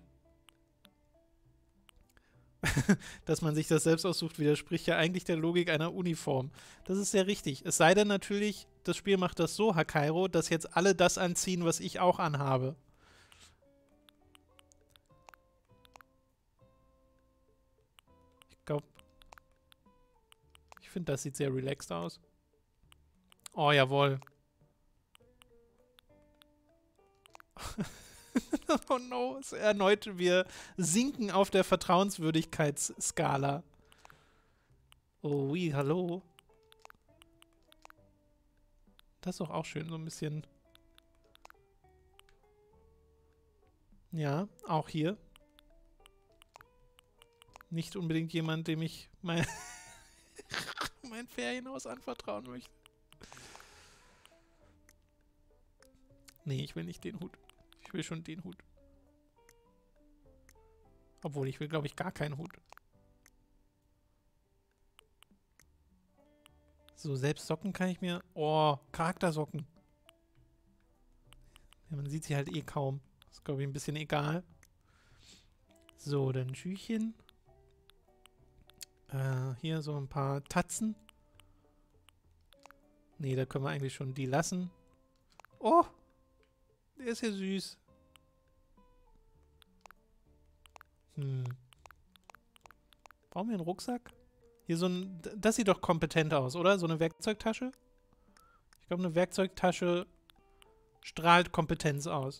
Dass man sich das selbst aussucht, widerspricht ja eigentlich der Logik einer Uniform. Das ist sehr richtig. Es sei denn natürlich, das Spiel macht das so, Hakairo, dass jetzt alle das anziehen, was ich auch anhabe. Ich glaube, ich finde, das sieht sehr relaxed aus. Oh, jawohl. Oh no, erneut, wir sinken auf der Vertrauenswürdigkeitsskala. Oh, wie, hallo. Das ist doch auch schön, so ein bisschen. Ja, auch hier. Nicht unbedingt jemand, dem ich mein, mein Ferienhaus anvertrauen möchte. Nee, ich will nicht den Hut. Ich will schon den Hut. Obwohl, ich will, glaube ich, gar keinen Hut. So, selbst Socken kann ich mir... Oh, Charaktersocken. Ja, man sieht sie halt eh kaum. Ist, glaube ich, ein bisschen egal. So, dann Schüchchen. Äh, hier so ein paar Tatzen. Nee, da können wir eigentlich schon die lassen. Oh! Der ist ja süß. Hm. Brauchen wir einen Rucksack? Hier so ein... Das sieht doch kompetent aus, oder? So eine Werkzeugtasche? Ich glaube, eine Werkzeugtasche strahlt Kompetenz aus.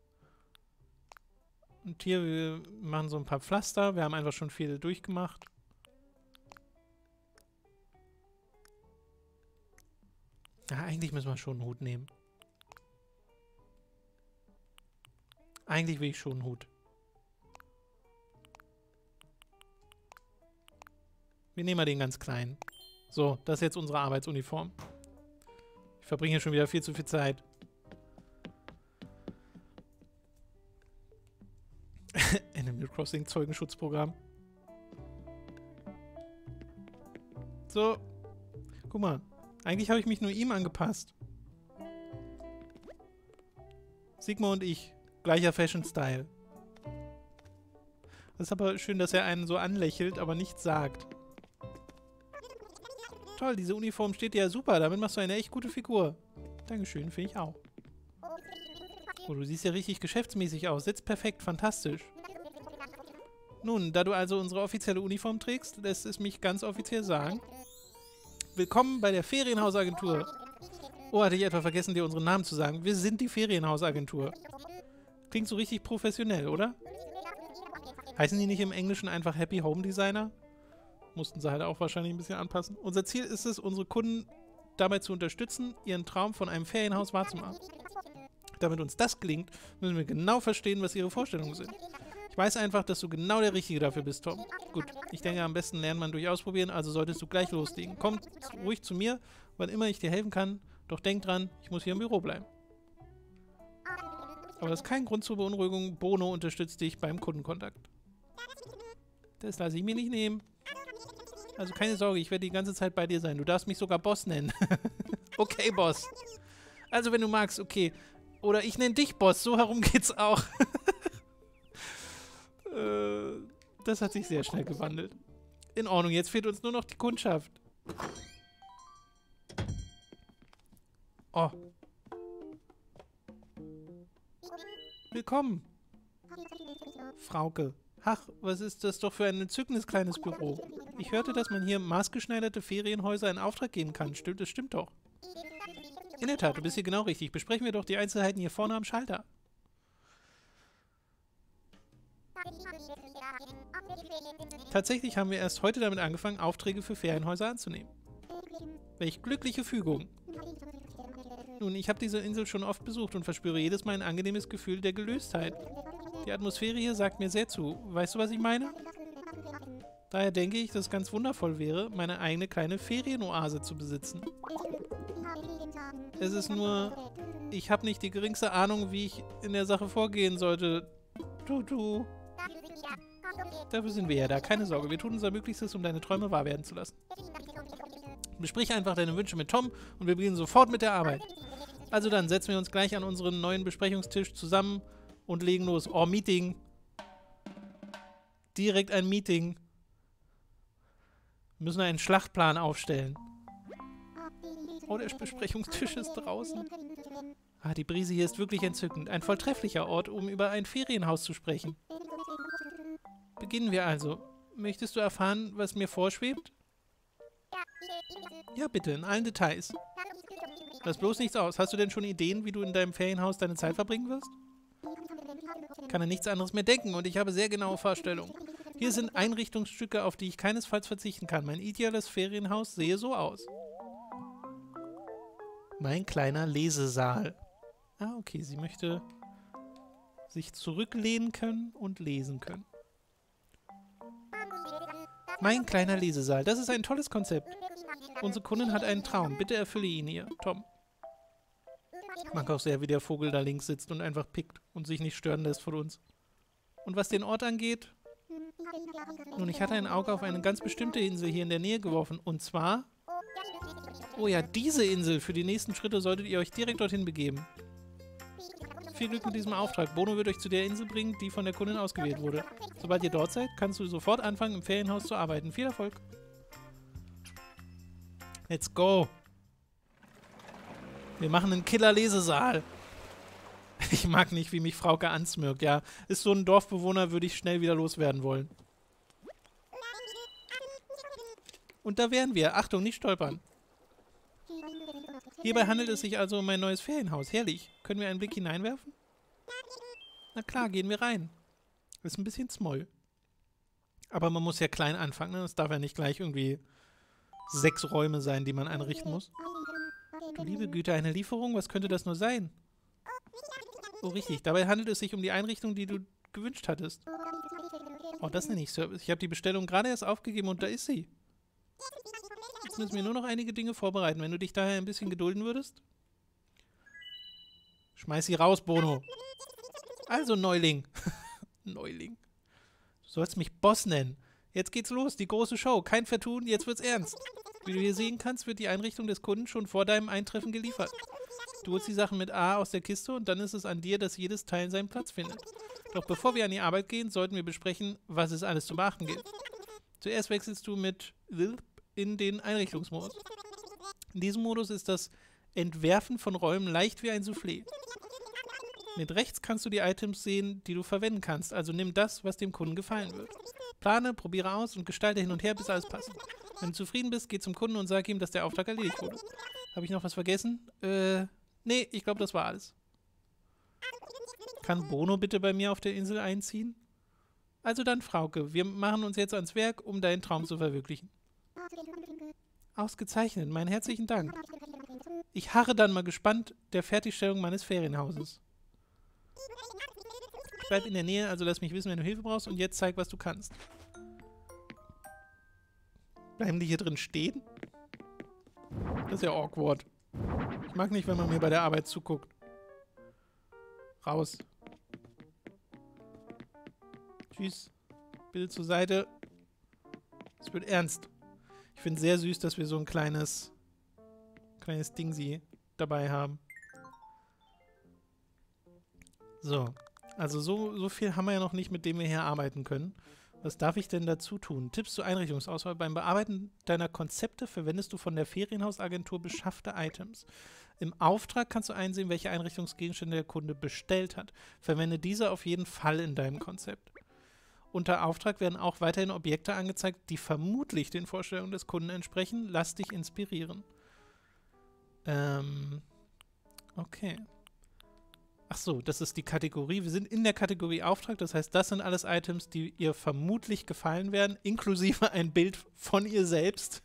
Und hier, wir machen so ein paar Pflaster. Wir haben einfach schon viel durchgemacht. Ja, eigentlich müssen wir schon einen Hut nehmen. Eigentlich will ich schon einen Hut. Wir nehmen mal den ganz kleinen. So, das ist jetzt unsere Arbeitsuniform. Ich verbringe hier schon wieder viel zu viel Zeit. Animal Crossing Zeugenschutzprogramm. So. Guck mal. Eigentlich habe ich mich nur ihm angepasst. Sigma und ich. Gleicher Fashion-Style. Das ist aber schön, dass er einen so anlächelt, aber nichts sagt. Toll, diese Uniform steht dir ja super. Damit machst du eine echt gute Figur. Dankeschön, finde ich auch. Oh, du siehst ja richtig geschäftsmäßig aus. Sitzt perfekt, fantastisch. Nun, da du also unsere offizielle Uniform trägst, lässt es mich ganz offiziell sagen. Willkommen bei der Ferienhausagentur. Oh, hatte ich etwa vergessen, dir unseren Namen zu sagen. Wir sind die Ferienhausagentur. Klingt so richtig professionell, oder? Heißen die nicht im Englischen einfach Happy Home Designer? Mussten sie halt auch wahrscheinlich ein bisschen anpassen. Unser Ziel ist es, unsere Kunden dabei zu unterstützen, ihren Traum von einem Ferienhaus wahrzumachen. Damit uns das gelingt, müssen wir genau verstehen, was ihre Vorstellungen sind. Ich weiß einfach, dass du genau der Richtige dafür bist, Tom. Gut, ich denke, am besten lernt man durch Ausprobieren, also solltest du gleich loslegen. Komm ruhig zu mir, wann immer ich dir helfen kann. Doch denk dran, ich muss hier im Büro bleiben. Aber das ist kein Grund zur Beunruhigung. Bono unterstützt dich beim Kundenkontakt. Das lasse ich mir nicht nehmen. Also keine Sorge, ich werde die ganze Zeit bei dir sein. Du darfst mich sogar Boss nennen. Okay, Boss. Also wenn du magst, okay. Oder ich nenne dich Boss, so herum geht's auch. äh, das hat sich sehr schnell gewandelt. In Ordnung, jetzt fehlt uns nur noch die Kundschaft. Oh. Willkommen. Frauke. Ach, was ist das doch für ein entzückendes kleines Büro. Ich hörte, dass man hier maßgeschneiderte Ferienhäuser in Auftrag geben kann. Stimmt, das stimmt doch. In der Tat, du bist hier genau richtig. Besprechen wir doch die Einzelheiten hier vorne am Schalter. Tatsächlich haben wir erst heute damit angefangen, Aufträge für Ferienhäuser anzunehmen. Welch glückliche Fügung. Nun, ich habe diese Insel schon oft besucht und verspüre jedes Mal ein angenehmes Gefühl der Gelöstheit. Die Atmosphäre hier sagt mir sehr zu. Weißt du, was ich meine? Daher denke ich, dass es ganz wundervoll wäre, meine eigene kleine Ferienoase zu besitzen. Es ist nur, ich habe nicht die geringste Ahnung, wie ich in der Sache vorgehen sollte. Du, du. Dafür sind wir ja da. Keine Sorge, wir tun unser Möglichstes, um deine Träume wahr werden zu lassen. Besprich einfach deine Wünsche mit Tom und wir beginnen sofort mit der Arbeit. Also dann setzen wir uns gleich an unseren neuen Besprechungstisch zusammen und legen los. Oh, Meeting. Direkt ein Meeting. Wir müssen einen Schlachtplan aufstellen. Oh, der Besprechungstisch ist draußen. Ah, die Brise hier ist wirklich entzückend. Ein volltrefflicher Ort, um über ein Ferienhaus zu sprechen. Beginnen wir also. Möchtest du erfahren, was mir vorschwebt? Ja, bitte, in allen Details. Lass bloß nichts aus. Hast du denn schon Ideen, wie du in deinem Ferienhaus deine Zeit verbringen wirst? Ich kann an nichts anderes mehr denken und ich habe sehr genaue Vorstellungen. Hier sind Einrichtungsstücke, auf die ich keinesfalls verzichten kann. Mein ideales Ferienhaus sehe so aus. Mein kleiner Lesesaal. Ah, okay, sie möchte sich zurücklehnen können und lesen können. Mein kleiner Lesesaal. Das ist ein tolles Konzept. Unsere Kundin hat einen Traum. Bitte erfülle ihn ihr, Tom. Ich mag auch sehr, wie der Vogel da links sitzt und einfach pickt und sich nicht stören lässt von uns. Und was den Ort angeht? Nun, ich hatte ein Auge auf eine ganz bestimmte Insel hier in der Nähe geworfen. Und zwar... Oh ja, diese Insel. Für die nächsten Schritte solltet ihr euch direkt dorthin begeben. Viel Glück mit diesem Auftrag. Bono wird euch zu der Insel bringen, die von der Kundin ausgewählt wurde. Sobald ihr dort seid, kannst du sofort anfangen, im Ferienhaus zu arbeiten. Viel Erfolg. Let's go. Wir machen einen Killer-Lesesaal. Ich mag nicht, wie mich Frauke ansmirkt. Ja, ist so ein Dorfbewohner, würde ich schnell wieder loswerden wollen. Und da wären wir. Achtung, nicht stolpern. Hierbei handelt es sich also um ein neues Ferienhaus. Herrlich. Können wir einen Blick hineinwerfen? Na klar, gehen wir rein. Ist ein bisschen small. Aber man muss ja klein anfangen. Ne? Es darf ja nicht gleich irgendwie sechs Räume sein, die man einrichten muss. Du liebe Güte, eine Lieferung? Was könnte das nur sein? Oh, richtig. Dabei handelt es sich um die Einrichtung, die du gewünscht hattest. Oh, das nenne ich Service. Ich habe die Bestellung gerade erst aufgegeben und da ist sie. Jetzt müssen wir nur noch einige Dinge vorbereiten. Wenn du dich daher ein bisschen gedulden würdest. Schmeiß sie raus, Bono. Also, Neuling. Neuling. Du sollst mich Boss nennen. Jetzt geht's los, die große Show. Kein Vertun, jetzt wird's ernst. Wie du hier sehen kannst, wird die Einrichtung des Kunden schon vor deinem Eintreffen geliefert. Du holst die Sachen mit A aus der Kiste und dann ist es an dir, dass jedes Teil seinen Platz findet. Doch bevor wir an die Arbeit gehen, sollten wir besprechen, was es alles zu beachten gilt. Zuerst wechselst du mit in den Einrichtungsmodus. In diesem Modus ist das Entwerfen von Räumen leicht wie ein Soufflé. Mit rechts kannst du die Items sehen, die du verwenden kannst, also nimm das, was dem Kunden gefallen wird. Plane, probiere aus und gestalte hin und her, bis alles passt. Wenn du zufrieden bist, geh zum Kunden und sag ihm, dass der Auftrag erledigt wurde. Habe ich noch was vergessen? Äh, nee, ich glaube, das war alles. Kann Bono bitte bei mir auf der Insel einziehen? Also dann, Frauke, wir machen uns jetzt ans Werk, um deinen Traum zu verwirklichen. Ausgezeichnet, meinen herzlichen Dank. Ich harre dann mal gespannt der Fertigstellung meines Ferienhauses. Ich bleib in der Nähe, also lass mich wissen, wenn du Hilfe brauchst und jetzt zeig, was du kannst. Bleiben die hier drin stehen? Das ist ja awkward. Ich mag nicht, wenn man mir bei der Arbeit zuguckt. Raus. Tschüss. Bitte zur Seite. Es wird ernst. Ich finde es sehr süß, dass wir so ein kleines kleines Dingsi dabei haben. So. Also so, so viel haben wir ja noch nicht, mit dem wir hier arbeiten können. Was darf ich denn dazu tun? Tipps zur Einrichtungsauswahl. Beim Bearbeiten deiner Konzepte verwendest du von der Ferienhausagentur beschaffte Items. Im Auftrag kannst du einsehen, welche Einrichtungsgegenstände der Kunde bestellt hat. Verwende diese auf jeden Fall in deinem Konzept. Unter Auftrag werden auch weiterhin Objekte angezeigt, die vermutlich den Vorstellungen des Kunden entsprechen. Lass dich inspirieren. Ähm, okay. Ach so, das ist die Kategorie. Wir sind in der Kategorie Auftrag. Das heißt, das sind alles Items, die ihr vermutlich gefallen werden, inklusive ein Bild von ihr selbst.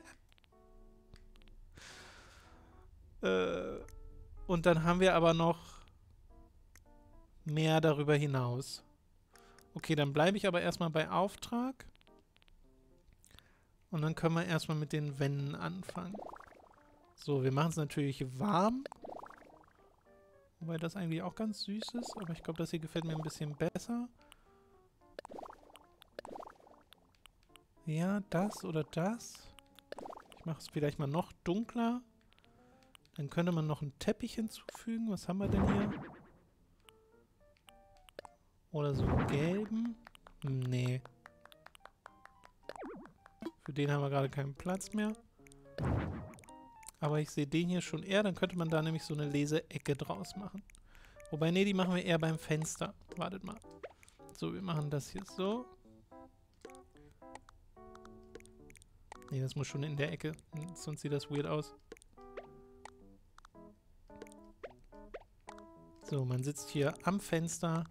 äh, und dann haben wir aber noch mehr darüber hinaus. Okay, dann bleibe ich aber erstmal bei Auftrag. Und dann können wir erstmal mit den Wänden anfangen. So, wir machen es natürlich warm. Wobei das eigentlich auch ganz süß ist. Aber ich glaube, das hier gefällt mir ein bisschen besser. Ja, das oder das. Ich mache es vielleicht mal noch dunkler. Dann könnte man noch einen Teppich hinzufügen. Was haben wir denn hier? Oder so einen gelben. Nee. Für den haben wir gerade keinen Platz mehr. Aber ich sehe den hier schon eher. Dann könnte man da nämlich so eine Leseecke draus machen. Wobei, nee, die machen wir eher beim Fenster. Wartet mal. So, wir machen das hier so. Nee, das muss schon in der Ecke. Sonst sieht das weird aus. So, man sitzt hier am Fenster.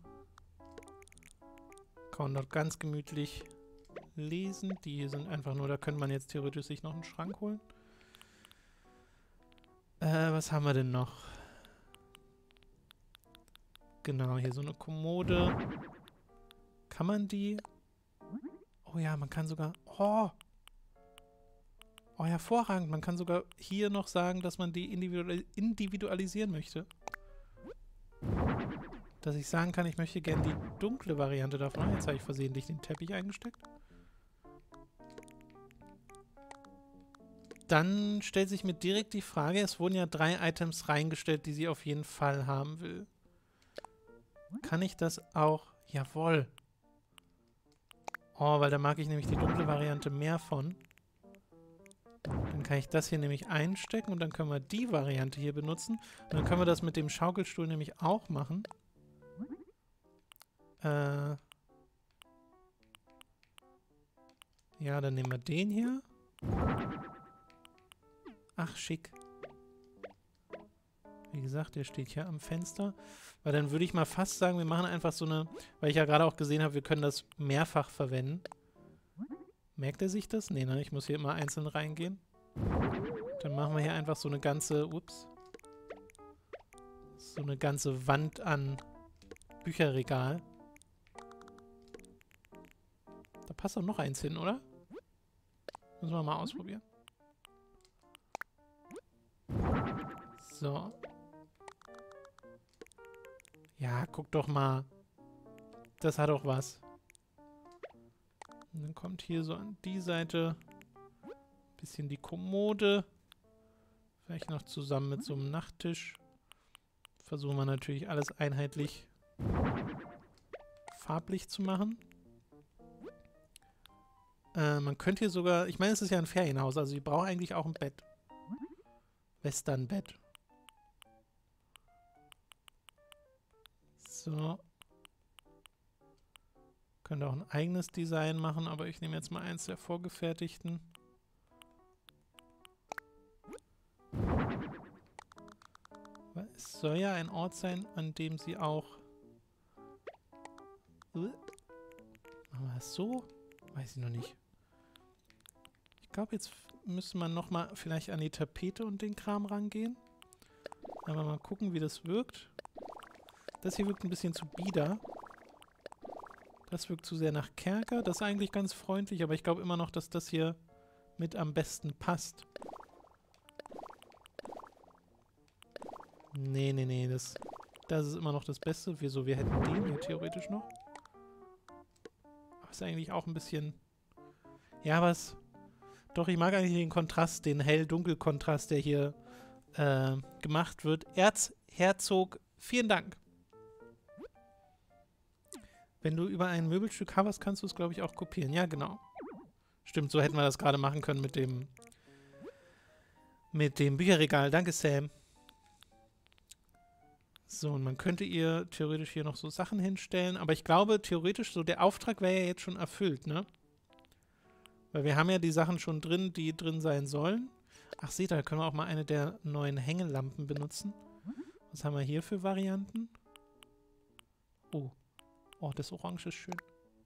Kann dort ganz gemütlich lesen. Die hier sind einfach nur, da könnte man jetzt theoretisch sich noch einen Schrank holen. Äh, was haben wir denn noch? Genau, hier so eine Kommode. Kann man die... Oh ja, man kann sogar... Oh! Oh, hervorragend. Man kann sogar hier noch sagen, dass man die individual individualisieren möchte. Dass ich sagen kann, ich möchte gerne die dunkle Variante davon. Jetzt habe ich versehentlich den Teppich eingesteckt. Dann stellt sich mir direkt die Frage, es wurden ja drei Items reingestellt, die sie auf jeden Fall haben will. Kann ich das auch... Jawohl. Oh, weil da mag ich nämlich die dunkle Variante mehr von. Dann kann ich das hier nämlich einstecken und dann können wir die Variante hier benutzen. Und dann können wir das mit dem Schaukelstuhl nämlich auch machen. Äh... Ja, dann nehmen wir den hier. Ach, schick. Wie gesagt, der steht hier am Fenster. Weil dann würde ich mal fast sagen, wir machen einfach so eine... Weil ich ja gerade auch gesehen habe, wir können das mehrfach verwenden. Merkt er sich das? Nee, ne? Ich muss hier immer einzeln reingehen. Dann machen wir hier einfach so eine ganze... Ups. So eine ganze Wand an Bücherregal. Da passt doch noch eins hin, oder? Müssen wir mal ausprobieren. So. Ja, guck doch mal. Das hat doch was. Und dann kommt hier so an die Seite ein bisschen die Kommode. Vielleicht noch zusammen mit so einem Nachttisch. Versuchen wir natürlich alles einheitlich farblich zu machen. Äh, man könnte hier sogar... Ich meine, es ist ja ein Ferienhaus, also ich brauche eigentlich auch ein Bett. Westernbett. So. Könnte auch ein eigenes Design machen, aber ich nehme jetzt mal eins der vorgefertigten. Weil es soll ja ein Ort sein, an dem sie auch... Machen wir das so? Weiß ich noch nicht. Ich glaube, jetzt müsste man nochmal vielleicht an die Tapete und den Kram rangehen. Aber mal gucken, wie das wirkt. Das hier wirkt ein bisschen zu bieder. Das wirkt zu sehr nach Kerker. Das ist eigentlich ganz freundlich, aber ich glaube immer noch, dass das hier mit am besten passt. Nee, nee, nee. Das, das ist immer noch das Beste. Wieso? Wir hätten den hier theoretisch noch. Aber ist eigentlich auch ein bisschen... Ja, was... Doch, ich mag eigentlich den Kontrast, den Hell-Dunkel-Kontrast, der hier äh, gemacht wird. Erzherzog, vielen Dank. Wenn du über ein Möbelstück hoverst, kannst du es, glaube ich, auch kopieren. Ja, genau. Stimmt, so hätten wir das gerade machen können mit dem mit dem Bücherregal. Danke, Sam. So, und man könnte ihr theoretisch hier noch so Sachen hinstellen, aber ich glaube, theoretisch, so der Auftrag wäre ja jetzt schon erfüllt, ne? Weil wir haben ja die Sachen schon drin, die drin sein sollen. Ach, seht ihr, da können wir auch mal eine der neuen Hängelampen benutzen. Was haben wir hier für Varianten? Oh. Oh, das Orange ist schön.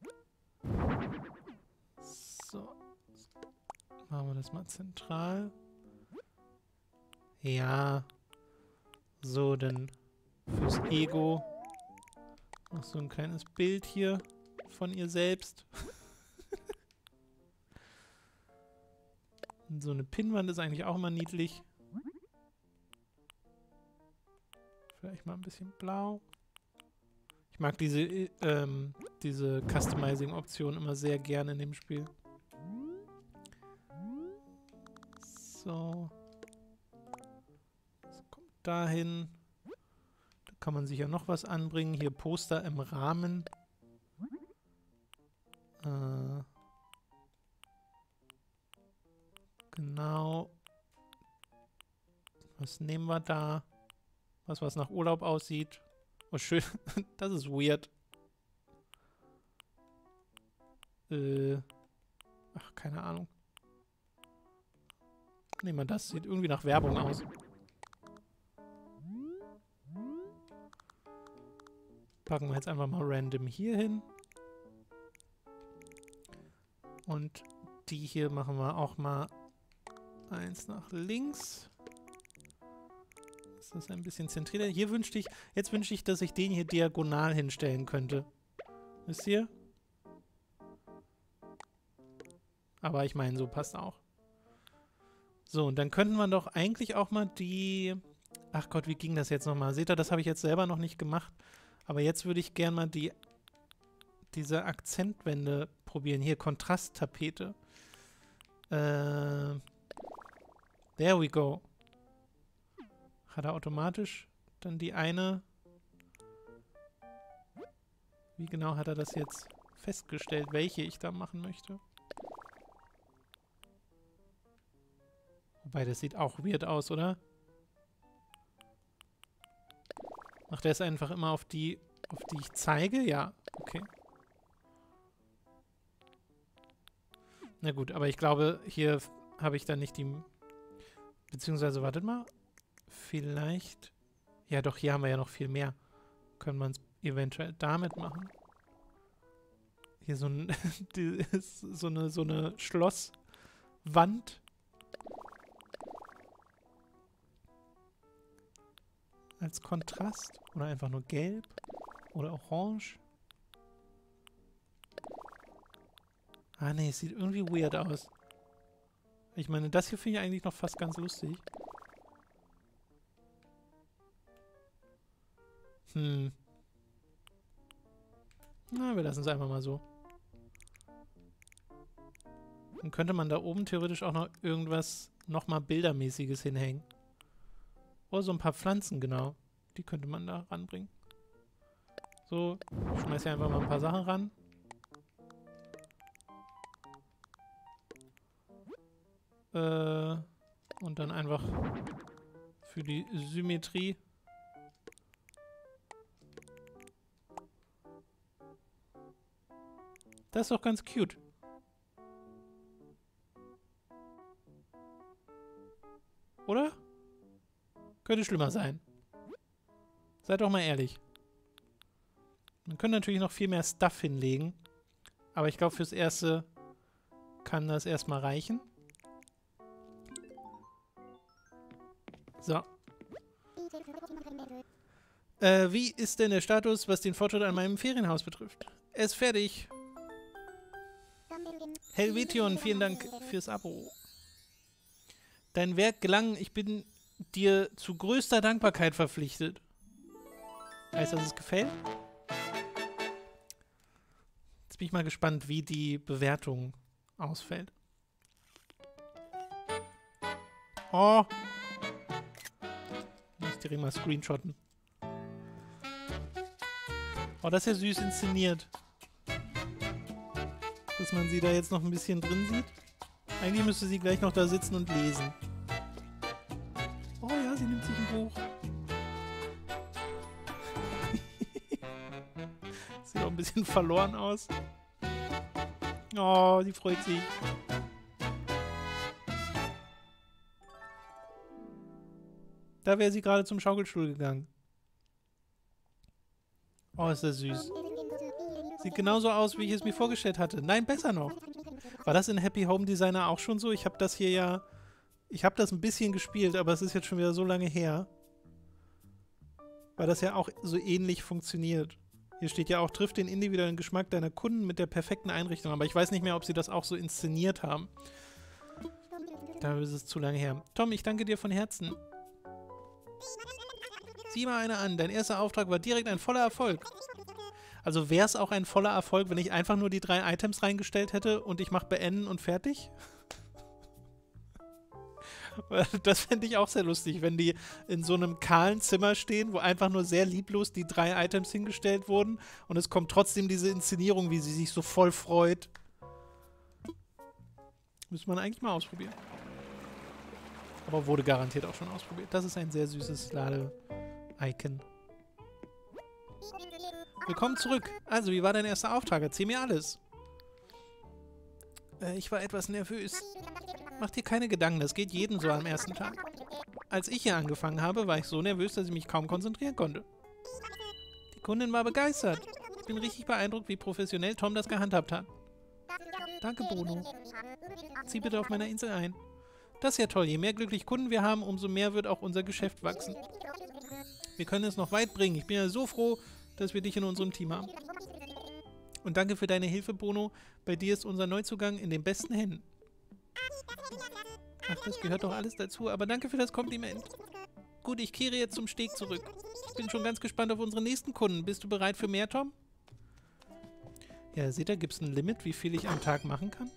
So. Machen wir das mal zentral. Ja. So, dann fürs Ego noch so ein kleines Bild hier von ihr selbst. Und so eine Pinnwand ist eigentlich auch immer niedlich. Vielleicht mal ein bisschen blau. Ich mag diese, ähm, diese Customizing-Option immer sehr gerne in dem Spiel. So. Das kommt dahin. Da kann man sich ja noch was anbringen. Hier Poster im Rahmen. Äh. Genau. Was nehmen wir da? Was, was nach Urlaub aussieht. Oh, schön. Das ist weird. Äh. Ach, keine Ahnung. Nehmen wir das. Sieht irgendwie nach Werbung aus. Packen wir jetzt einfach mal random hier hin. Und die hier machen wir auch mal eins nach links. Ist das ein bisschen zentrierter? Hier wünschte ich, jetzt wünschte ich, dass ich den hier diagonal hinstellen könnte. Wisst ihr? Aber ich meine, so passt auch. So, und dann könnten wir doch eigentlich auch mal die... Ach Gott, wie ging das jetzt nochmal? Seht ihr, das habe ich jetzt selber noch nicht gemacht. Aber jetzt würde ich gerne mal die diese Akzentwände probieren. Hier, Kontrasttapete. Äh... There we go. Hat er automatisch dann die eine... Wie genau hat er das jetzt festgestellt, welche ich da machen möchte? Wobei, das sieht auch weird aus, oder? Macht er es einfach immer auf die, auf die ich zeige? Ja, okay. Na gut, aber ich glaube, hier habe ich dann nicht die... Beziehungsweise, wartet mal. Vielleicht... Ja doch, hier haben wir ja noch viel mehr. Können wir es eventuell damit machen. Hier so, ein die, so eine, so eine Schlosswand. Als Kontrast. Oder einfach nur gelb. Oder orange. Ah ne, es sieht irgendwie weird aus. Ich meine, das hier finde ich eigentlich noch fast ganz lustig. Hm. Na, wir lassen es einfach mal so. Dann könnte man da oben theoretisch auch noch irgendwas nochmal Bildermäßiges hinhängen. Oder so ein paar Pflanzen, genau. Die könnte man da ranbringen. So, ich schmeiß hier einfach mal ein paar Sachen ran. Äh, und dann einfach für die Symmetrie. Das ist doch ganz cute. Oder? Könnte schlimmer sein. Seid doch mal ehrlich. Man könnte natürlich noch viel mehr Stuff hinlegen. Aber ich glaube, fürs Erste kann das erstmal reichen. So. Äh, wie ist denn der Status, was den Fortschritt an meinem Ferienhaus betrifft? Er ist fertig. Helvetion, vielen Dank fürs Abo. Dein Werk gelang, ich bin dir zu größter Dankbarkeit verpflichtet. Heißt das, es gefällt? Jetzt bin ich mal gespannt, wie die Bewertung ausfällt. Oh! Muss ich direkt mal screenshotten. Oh, das ist ja süß inszeniert. dass man sie da jetzt noch ein bisschen drin sieht. Eigentlich müsste sie gleich noch da sitzen und lesen. Oh ja, sie nimmt sich ein Buch. Sieht auch ein bisschen verloren aus. Oh, sie freut sich. Da wäre sie gerade zum Schaukelstuhl gegangen. Oh, ist das süß. Sieht genauso aus, wie ich es mir vorgestellt hatte. Nein, besser noch. War das in Happy Home Designer auch schon so? Ich habe das hier ja... Ich habe das ein bisschen gespielt, aber es ist jetzt schon wieder so lange her. Weil das ja auch so ähnlich funktioniert. Hier steht ja auch, trifft den individuellen Geschmack deiner Kunden mit der perfekten Einrichtung. Aber ich weiß nicht mehr, ob sie das auch so inszeniert haben. Da ist es zu lange her. Tom, ich danke dir von Herzen. Sieh mal eine an. Dein erster Auftrag war direkt ein voller Erfolg. Also wäre es auch ein voller Erfolg, wenn ich einfach nur die drei Items reingestellt hätte und ich mache beenden und fertig? Das fände ich auch sehr lustig, wenn die in so einem kahlen Zimmer stehen, wo einfach nur sehr lieblos die drei Items hingestellt wurden und es kommt trotzdem diese Inszenierung, wie sie sich so voll freut. Müsste man eigentlich mal ausprobieren. Aber wurde garantiert auch schon ausprobiert. Das ist ein sehr süßes Lade-Icon. Willkommen zurück. Also, wie war dein erster Auftrag? Erzähl mir alles. Äh, ich war etwas nervös. Mach dir keine Gedanken, das geht jedem so am ersten Tag. Als ich hier angefangen habe, war ich so nervös, dass ich mich kaum konzentrieren konnte. Die Kundin war begeistert. Ich bin richtig beeindruckt, wie professionell Tom das gehandhabt hat. Danke, Bruno. Zieh bitte auf meiner Insel ein. Das ist ja toll. Je mehr glückliche Kunden wir haben, umso mehr wird auch unser Geschäft wachsen. Wir können es noch weit bringen. Ich bin ja so froh, dass wir dich in unserem Team haben. Und danke für deine Hilfe, Bruno. Bei dir ist unser Neuzugang in den besten Händen. Ach, das gehört doch alles dazu, aber danke für das Kompliment. Gut, ich kehre jetzt zum Steg zurück. Ich bin schon ganz gespannt auf unsere nächsten Kunden. Bist du bereit für mehr, Tom? Ja, seht ihr, gibt es ein Limit, wie viel ich am Tag machen kann?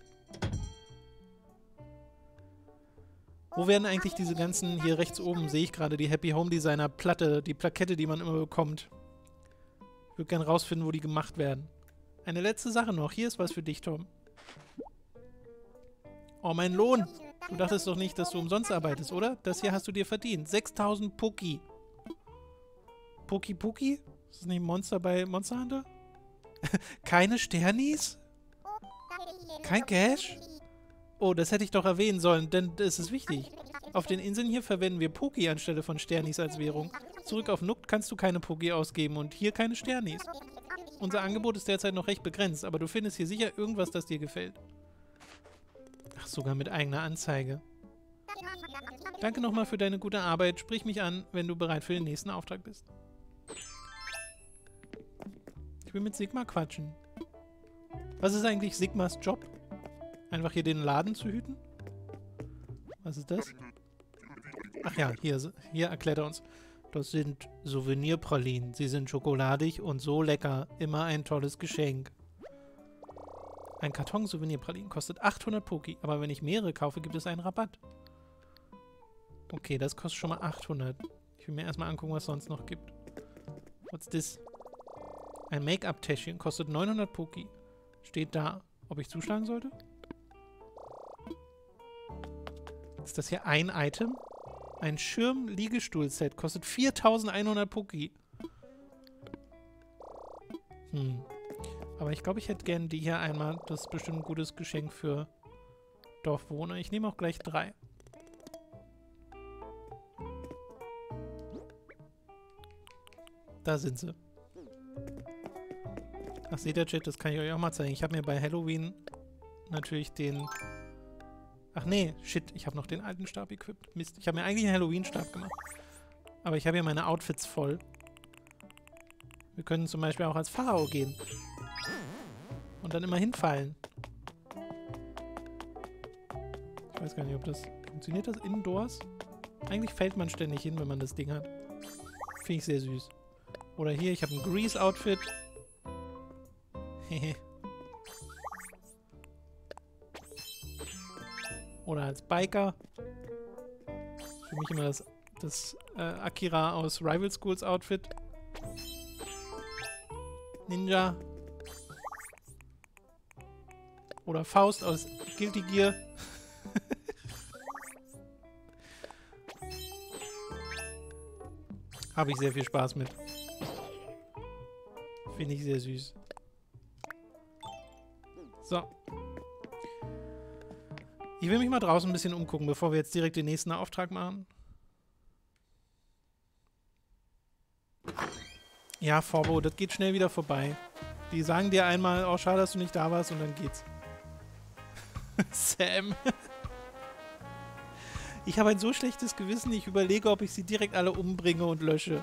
Wo werden eigentlich diese ganzen, hier rechts oben sehe ich gerade die Happy Home Designer Platte, die Plakette, die man immer bekommt. Ich würde gerne rausfinden, wo die gemacht werden. Eine letzte Sache noch. Hier ist was für dich, Tom. Oh, mein Lohn. Du dachtest doch nicht, dass du umsonst arbeitest, oder? Das hier hast du dir verdient. sechstausend Poki. Poki Poki? Ist das nicht ein Monster bei Monster Hunter? Keine Sternis? Kein Cash? Oh, das hätte ich doch erwähnen sollen, denn das ist wichtig. Auf den Inseln hier verwenden wir Poki anstelle von Sternis als Währung. Zurück auf Nook kannst du keine Poki ausgeben und hier keine Sternis. Unser Angebot ist derzeit noch recht begrenzt, aber du findest hier sicher irgendwas, das dir gefällt. Ach, sogar mit eigener Anzeige. Danke nochmal für deine gute Arbeit. Sprich mich an, wenn du bereit für den nächsten Auftrag bist. Ich will mit Sigma quatschen. Was ist eigentlich Sigmas Job? Einfach hier den Laden zu hüten? Was ist das? Ach ja, hier, hier erklärt er uns. Das sind Souvenirpralinen. Sie sind schokoladig und so lecker. Immer ein tolles Geschenk. Ein Karton Souvenirpralinen kostet achthundert Poki, aber wenn ich mehrere kaufe, gibt es einen Rabatt. Okay, das kostet schon mal achthundert. Ich will mir erstmal angucken, was es sonst noch gibt. What's this? Ein Make-up-Täschchen kostet neunhundert Poki. Steht da, ob ich zuschlagen sollte? Ist das hier ein Item? Ein Schirm-Liegestuhl-Set kostet viertausendeinhundert Poki. Hm. Aber ich glaube, ich hätte gerne die hier einmal. Das ist bestimmt ein gutes Geschenk für Dorfbewohner. Ich nehme auch gleich drei. Da sind sie. Ach, seht ihr, Chat, das kann ich euch auch mal zeigen. Ich habe mir bei Halloween natürlich den... Ach nee, shit, ich habe noch den alten Stab equipped. Mist, ich habe mir eigentlich einen Halloween-Stab gemacht. Aber ich habe ja meine Outfits voll. Wir können zum Beispiel auch als Pharao gehen. Und dann immer hinfallen. Ich weiß gar nicht, ob das... Funktioniert das indoors? Eigentlich fällt man ständig hin, wenn man das Ding hat. Finde ich sehr süß. Oder hier, ich habe ein Grease-Outfit. Hehe. Oder als Biker. Für mich immer das, das äh, Akira aus Rival Schools Outfit. Ninja. Oder Faust aus Guilty Gear. Habe ich sehr viel Spaß mit. Finde ich sehr süß. So. Ich will mich mal draußen ein bisschen umgucken, bevor wir jetzt direkt den nächsten Auftrag machen. Ja, Forbo, das geht schnell wieder vorbei. Die sagen dir einmal, oh, schade, dass du nicht da warst, und dann geht's. Sam. Ich habe ein so schlechtes Gewissen, ich überlege, ob ich sie direkt alle umbringe und lösche.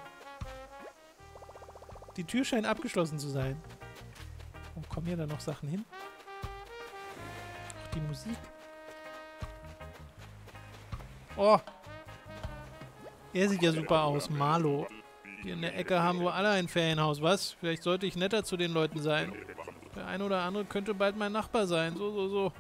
Die Tür scheint abgeschlossen zu sein. Oh, kommen hier da noch Sachen hin? Ach, die Musik. Oh. Er sieht ja super aus. Marlo. Hier in der Ecke haben wir alle ein Ferienhaus. Was? Vielleicht sollte ich netter zu den Leuten sein. Der eine oder andere könnte bald mein Nachbar sein. So, so, so.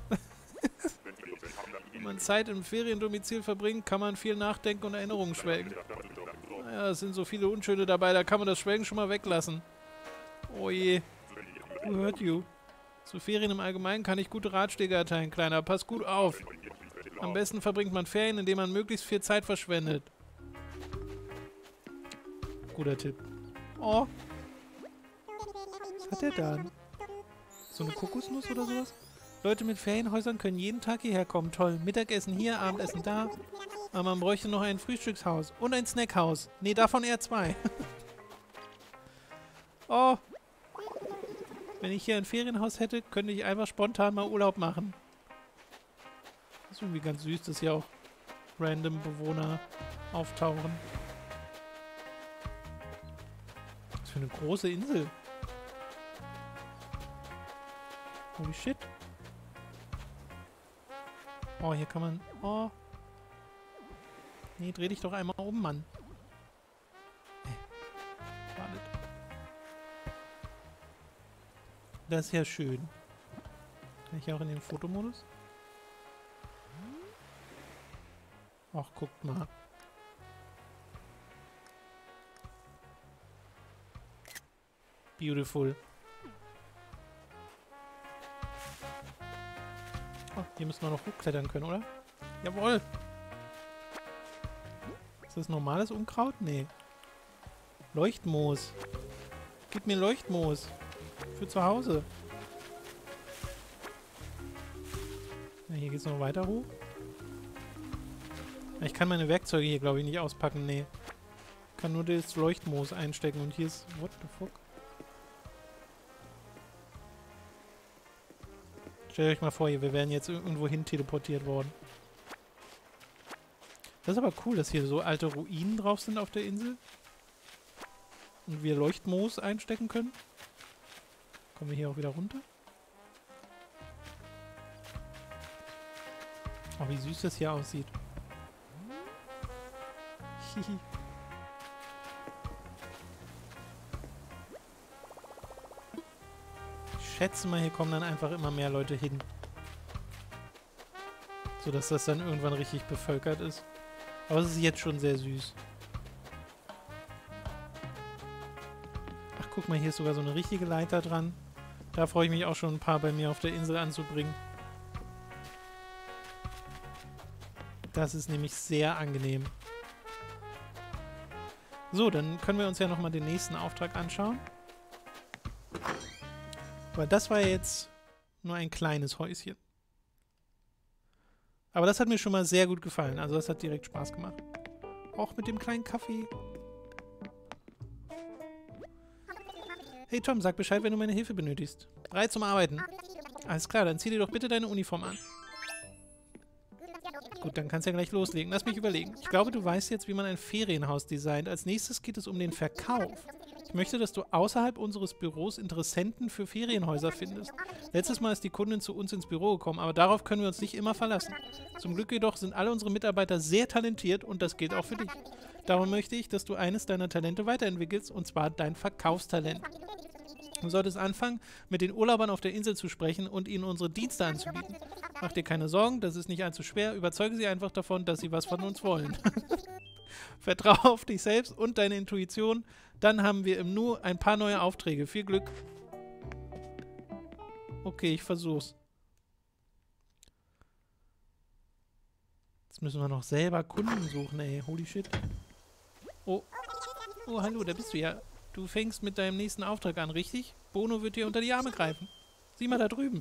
Wenn man Zeit im Feriendomizil verbringt, kann man viel nachdenken und Erinnerungen schwelgen. Naja, es sind so viele Unschöne dabei, da kann man das Schwelgen schon mal weglassen. Oh je. Who hurt you? Zu Ferien im Allgemeinen kann ich gute Ratschläge erteilen, Kleiner. Pass gut auf. Am besten verbringt man Ferien, indem man möglichst viel Zeit verschwendet. Guter Tipp. Oh. Was hat der da? So eine Kokosnuss oder sowas? Leute mit Ferienhäusern können jeden Tag hierher kommen. Toll. Mittagessen hier, Abendessen da. Aber man bräuchte noch ein Frühstückshaus. Und ein Snackhaus. Nee, davon eher zwei. Oh. Wenn ich hier ein Ferienhaus hätte, könnte ich einfach spontan mal Urlaub machen. Das ist irgendwie ganz süß, dass hier auch random Bewohner auftauchen. Was für eine große Insel. Holy shit. Oh, hier kann man... Oh. Nee, dreh dich doch einmal um, Mann. Äh. Wartet. Das ist ja schön. Kann ich auch in den Fotomodus? Ach, guckt mal. Beautiful. Oh, hier müssen wir noch hochklettern können, oder? Jawohl! Ist das normales Unkraut? Nee. Leuchtmoos. Gib mir Leuchtmoos. Für zu Hause. Ja, hier geht's noch weiter hoch. Ich kann meine Werkzeuge hier, glaube ich, nicht auspacken. Nee. Ich kann nur das Leuchtmoos einstecken. Und hier ist... What the fuck? Stellt euch mal vor, hier, wir wären jetzt irgendwo hin teleportiert worden. Das ist aber cool, dass hier so alte Ruinen drauf sind auf der Insel. Und wir Leuchtmoos einstecken können. Kommen wir hier auch wieder runter? Oh, wie süß das hier aussieht. Hihi. Ich schätze mal, hier kommen dann einfach immer mehr Leute hin. Sodass das dann irgendwann richtig bevölkert ist. Aber es ist jetzt schon sehr süß. Ach, guck mal, hier ist sogar so eine richtige Leiter dran. Da freue ich mich auch schon, ein paar bei mir auf der Insel anzubringen. Das ist nämlich sehr angenehm. So, dann können wir uns ja nochmal den nächsten Auftrag anschauen. Aber das war jetzt nur ein kleines Häuschen. Aber das hat mir schon mal sehr gut gefallen. Also das hat direkt Spaß gemacht. Auch mit dem kleinen Kaffee. Hey Tom, sag Bescheid, wenn du meine Hilfe benötigst. Bereit zum Arbeiten. Alles klar, dann zieh dir doch bitte deine Uniform an. Gut, dann kannst du ja gleich loslegen. Lass mich überlegen. Ich glaube, du weißt jetzt, wie man ein Ferienhaus designt. Als nächstes geht es um den Verkauf. Ich möchte, dass du außerhalb unseres Büros Interessenten für Ferienhäuser findest. Letztes Mal ist die Kundin zu uns ins Büro gekommen, aber darauf können wir uns nicht immer verlassen. Zum Glück jedoch sind alle unsere Mitarbeiter sehr talentiert und das gilt auch für dich. Darum möchte ich, dass du eines deiner Talente weiterentwickelst, und zwar dein Verkaufstalent. Du solltest anfangen, mit den Urlaubern auf der Insel zu sprechen und ihnen unsere Dienste anzubieten. Mach dir keine Sorgen, das ist nicht allzu schwer. Überzeuge sie einfach davon, dass sie was von uns wollen. Vertraue auf dich selbst und deine Intuition. Dann haben wir im Nu ein paar neue Aufträge. Viel Glück. Okay, ich versuch's. Jetzt müssen wir noch selber Kunden suchen, ey. Holy shit. Oh. Oh, hallo, da bist du ja. Du fängst mit deinem nächsten Auftrag an, richtig? Bono wird dir unter die Arme greifen. Sieh mal da drüben.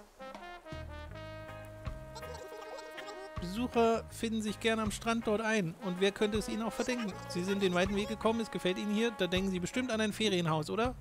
Besucher finden sich gerne am Strand dort ein. Und wer könnte es ihnen auch verdenken? Sie sind den weiten Weg gekommen, es gefällt ihnen hier. Da denken sie bestimmt an ein Ferienhaus, oder?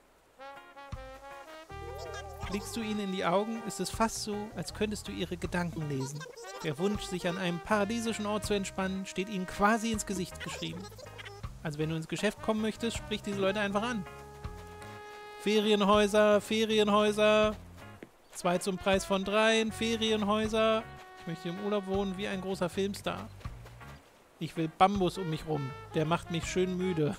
Blickst du ihnen in die Augen, ist es fast so, als könntest du ihre Gedanken lesen. Der Wunsch, sich an einem paradiesischen Ort zu entspannen, steht ihnen quasi ins Gesicht geschrieben. Also wenn du ins Geschäft kommen möchtest, sprich diese Leute einfach an. Ferienhäuser, Ferienhäuser. Zwei zum Preis von dreien, Ferienhäuser. Ich möchte im Urlaub wohnen wie ein großer Filmstar. Ich will Bambus um mich rum. Der macht mich schön müde.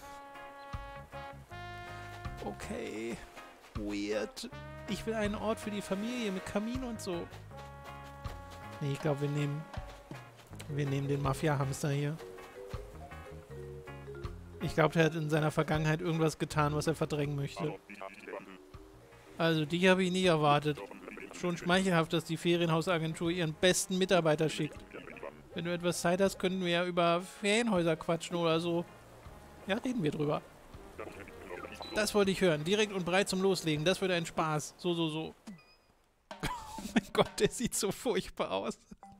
Okay. Weird. Ich will einen Ort für die Familie mit Kamin und so. Nee, ich glaube, wir nehmen... Wir nehmen den Mafia-Hamster hier. Ich glaube, der hat in seiner Vergangenheit irgendwas getan, was er verdrängen möchte. Also, dich habe ich nie erwartet. Schon schmeichelhaft, dass die Ferienhausagentur ihren besten Mitarbeiter schickt. Wenn du etwas Zeit hast, könnten wir ja über Ferienhäuser quatschen oder so. Ja, reden wir drüber. Das wollte ich hören. Direkt und breit zum Loslegen. Das wird ein Spaß. So, so, so. Oh mein Gott, der sieht so furchtbar aus.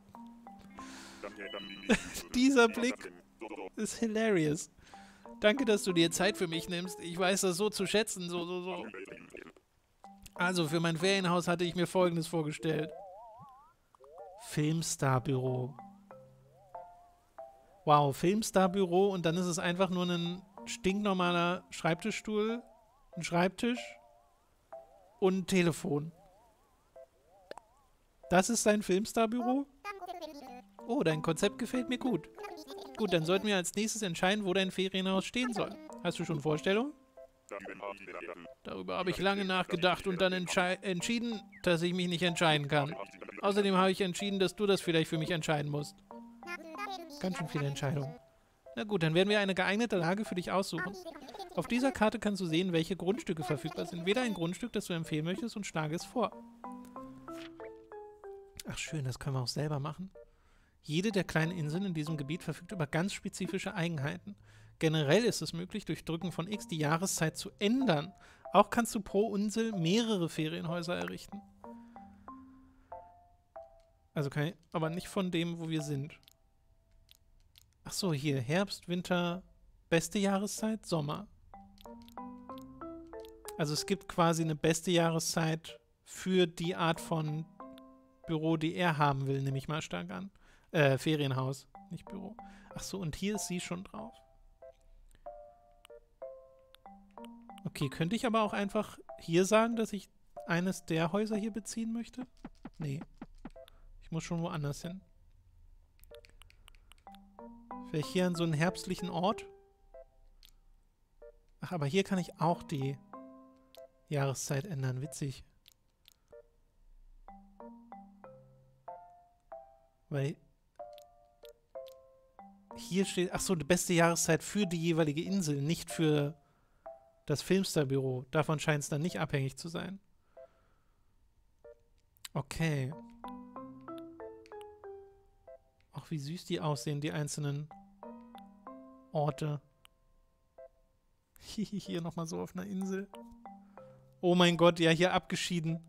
Dieser Blick ist hilarious. Danke, dass du dir Zeit für mich nimmst. Ich weiß das so zu schätzen. So, so, so. Also, für mein Ferienhaus hatte ich mir Folgendes vorgestellt. Filmstar-Büro. Wow, Filmstar-Büro und dann ist es einfach nur ein stinknormaler Schreibtischstuhl, ein Schreibtisch und ein Telefon. Das ist dein Filmstar-Büro? Oh, dein Konzept gefällt mir gut. Gut, dann sollten wir als nächstes entscheiden, wo dein Ferienhaus stehen soll. Hast du schon Vorstellungen? Darüber habe ich lange nachgedacht und dann entschieden, dass ich mich nicht entscheiden kann. Außerdem habe ich entschieden, dass du das vielleicht für mich entscheiden musst. Ganz schön viele Entscheidungen. Na gut, dann werden wir eine geeignete Lage für dich aussuchen. Auf dieser Karte kannst du sehen, welche Grundstücke verfügbar sind. Wähle ein Grundstück, das du empfehlen möchtest und schlage es vor. Ach schön, das können wir auch selber machen. Jede der kleinen Inseln in diesem Gebiet verfügt über ganz spezifische Eigenheiten. Generell ist es möglich, durch Drücken von X die Jahreszeit zu ändern. Auch kannst du pro Insel mehrere Ferienhäuser errichten. Also kann ich, aber nicht von dem, wo wir sind. Ach so, hier, Herbst, Winter, beste Jahreszeit, Sommer. Also es gibt quasi eine beste Jahreszeit für die Art von Büro, die er haben will, nehme ich mal stark an. Äh, Ferienhaus, nicht Büro. Ach so, und hier ist sie schon drauf. Okay, könnte ich aber auch einfach hier sagen, dass ich eines der Häuser hier beziehen möchte? Nee. Ich muss schon woanders hin. Vielleicht hier an so einen herbstlichen Ort? Ach, aber hier kann ich auch die Jahreszeit ändern. Witzig. Weil hier steht, ach so, die beste Jahreszeit für die jeweilige Insel, nicht für das Filmstar-Büro. Davon scheint es dann nicht abhängig zu sein. Okay. Ach, wie süß die aussehen, die einzelnen Orte. Hier nochmal so auf einer Insel. Oh mein Gott, ja, hier abgeschieden.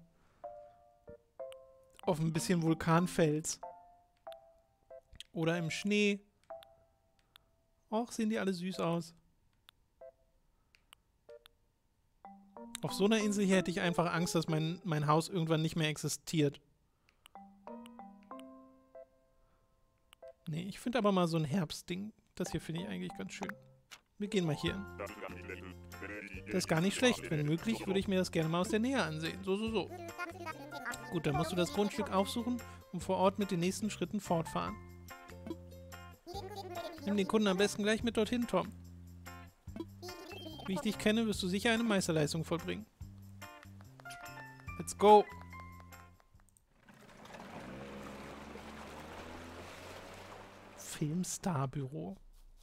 Auf ein bisschen Vulkanfels. Oder im Schnee. Och, sehen die alle süß aus. Auf so einer Insel hier hätte ich einfach Angst, dass mein, mein Haus irgendwann nicht mehr existiert. Nee, ich finde aber mal so ein Herbstding. Das hier finde ich eigentlich ganz schön. Wir gehen mal hier hin. Das ist gar nicht schlecht. Wenn möglich, würde ich mir das gerne mal aus der Nähe ansehen. So, so, so. Gut, dann musst du das Grundstück aufsuchen und vor Ort mit den nächsten Schritten fortfahren. Nimm den Kunden am besten gleich mit dorthin, Tom. Wie ich dich kenne, wirst du sicher eine Meisterleistung vollbringen. Let's go! Filmstar-Büro.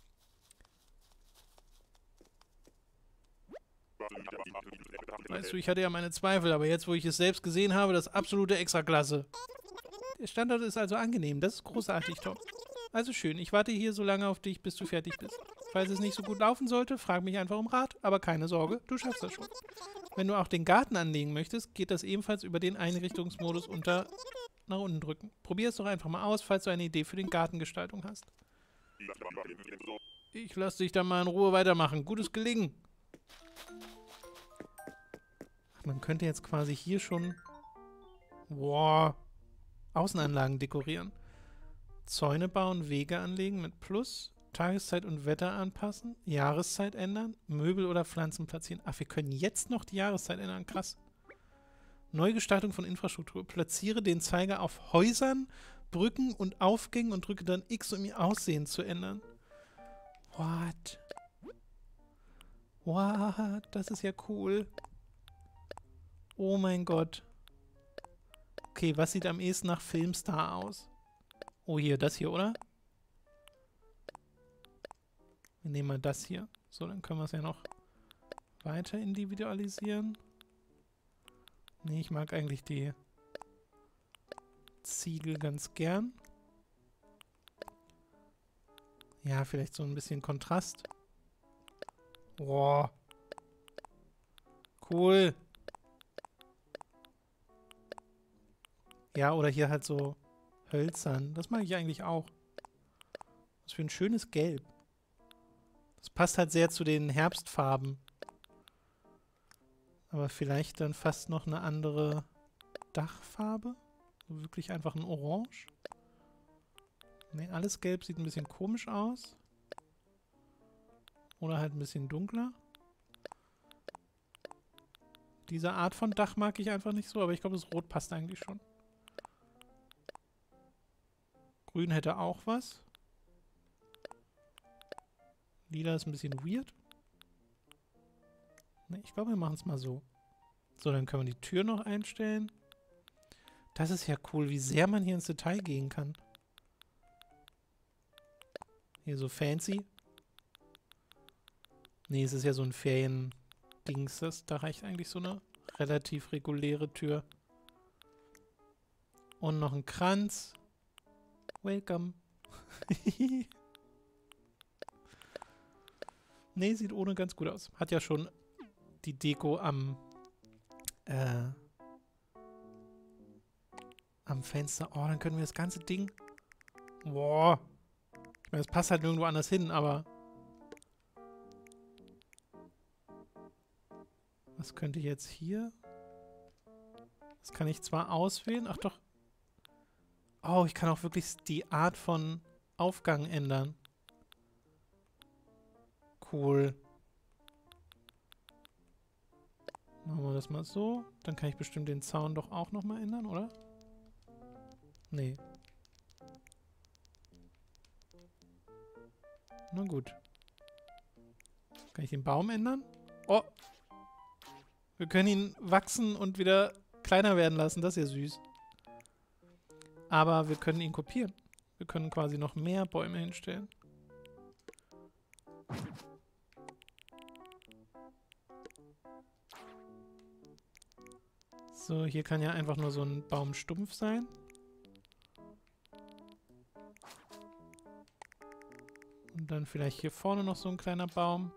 Weißt du, ich hatte ja meine Zweifel, aber jetzt, wo ich es selbst gesehen habe, das absolute Extraklasse. Der Standort ist also angenehm. Das ist großartig, Tom. Also schön, ich warte hier so lange auf dich, bis du fertig bist. Falls es nicht so gut laufen sollte, frag mich einfach um Rat, aber keine Sorge, du schaffst das schon. Wenn du auch den Garten anlegen möchtest, geht das ebenfalls über den Einrichtungsmodus unter nach unten drücken. Probier es doch einfach mal aus, falls du eine Idee für den Gartengestaltung hast. Ich lass dich dann mal in Ruhe weitermachen. Gutes Gelingen. Man könnte jetzt quasi hier schon wow, Außenanlagen dekorieren. Zäune bauen, Wege anlegen mit Plus, Tageszeit und Wetter anpassen, Jahreszeit ändern, Möbel oder Pflanzen platzieren. Ach, wir können jetzt noch die Jahreszeit ändern. Krass. Neugestaltung von Infrastruktur. Platziere den Zeiger auf Häusern, Brücken und Aufgängen und drücke dann X, um ihr Aussehen zu ändern. What? What? Das ist ja cool. Oh mein Gott. Okay, was sieht am ehesten nach Filmstar aus? Oh, hier, das hier, oder? Wir nehmen mal das hier. So, dann können wir es ja noch weiter individualisieren. Nee, ich mag eigentlich die Ziegel ganz gern. Ja, vielleicht so ein bisschen Kontrast. Boah. Cool. Ja, oder hier halt so hölzern. Das mag ich eigentlich auch. Was für ein schönes Gelb. Das passt halt sehr zu den Herbstfarben. Aber vielleicht dann fast noch eine andere Dachfarbe. So wirklich einfach ein Orange. Ne, alles Gelb sieht ein bisschen komisch aus. Oder halt ein bisschen dunkler. Diese Art von Dach mag ich einfach nicht so, aber ich glaube, das Rot passt eigentlich schon. Grün hätte auch was. Lila ist ein bisschen weird. Ne, ich glaube, wir machen es mal so. So, dann können wir die Tür noch einstellen. Das ist ja cool, wie sehr man hier ins Detail gehen kann. Hier so fancy. Ne, es ist ja so ein Ferien-Dings. Das, da reicht eigentlich so eine relativ reguläre Tür. Und noch ein Kranz. Welcome. Ne, sieht ohne ganz gut aus. Hat ja schon die Deko am äh, am Fenster. Oh, dann können wir das ganze Ding... Boah. Ich meine, es passt halt nirgendwo anders hin, aber... Was könnte ich jetzt hier? Das kann ich zwar auswählen. Ach doch. Oh, ich kann auch wirklich die Art von Aufgang ändern. Cool. Machen wir das mal so. Dann kann ich bestimmt den Zaun doch auch nochmal ändern, oder? Nee. Na gut. Kann ich den Baum ändern? Oh! Wir können ihn wachsen und wieder kleiner werden lassen. Das ist ja süß. Aber wir können ihn kopieren. Wir können quasi noch mehr Bäume hinstellen. So, hier kann ja einfach nur so ein Baumstumpf sein. Und dann vielleicht hier vorne noch so ein kleiner Baum.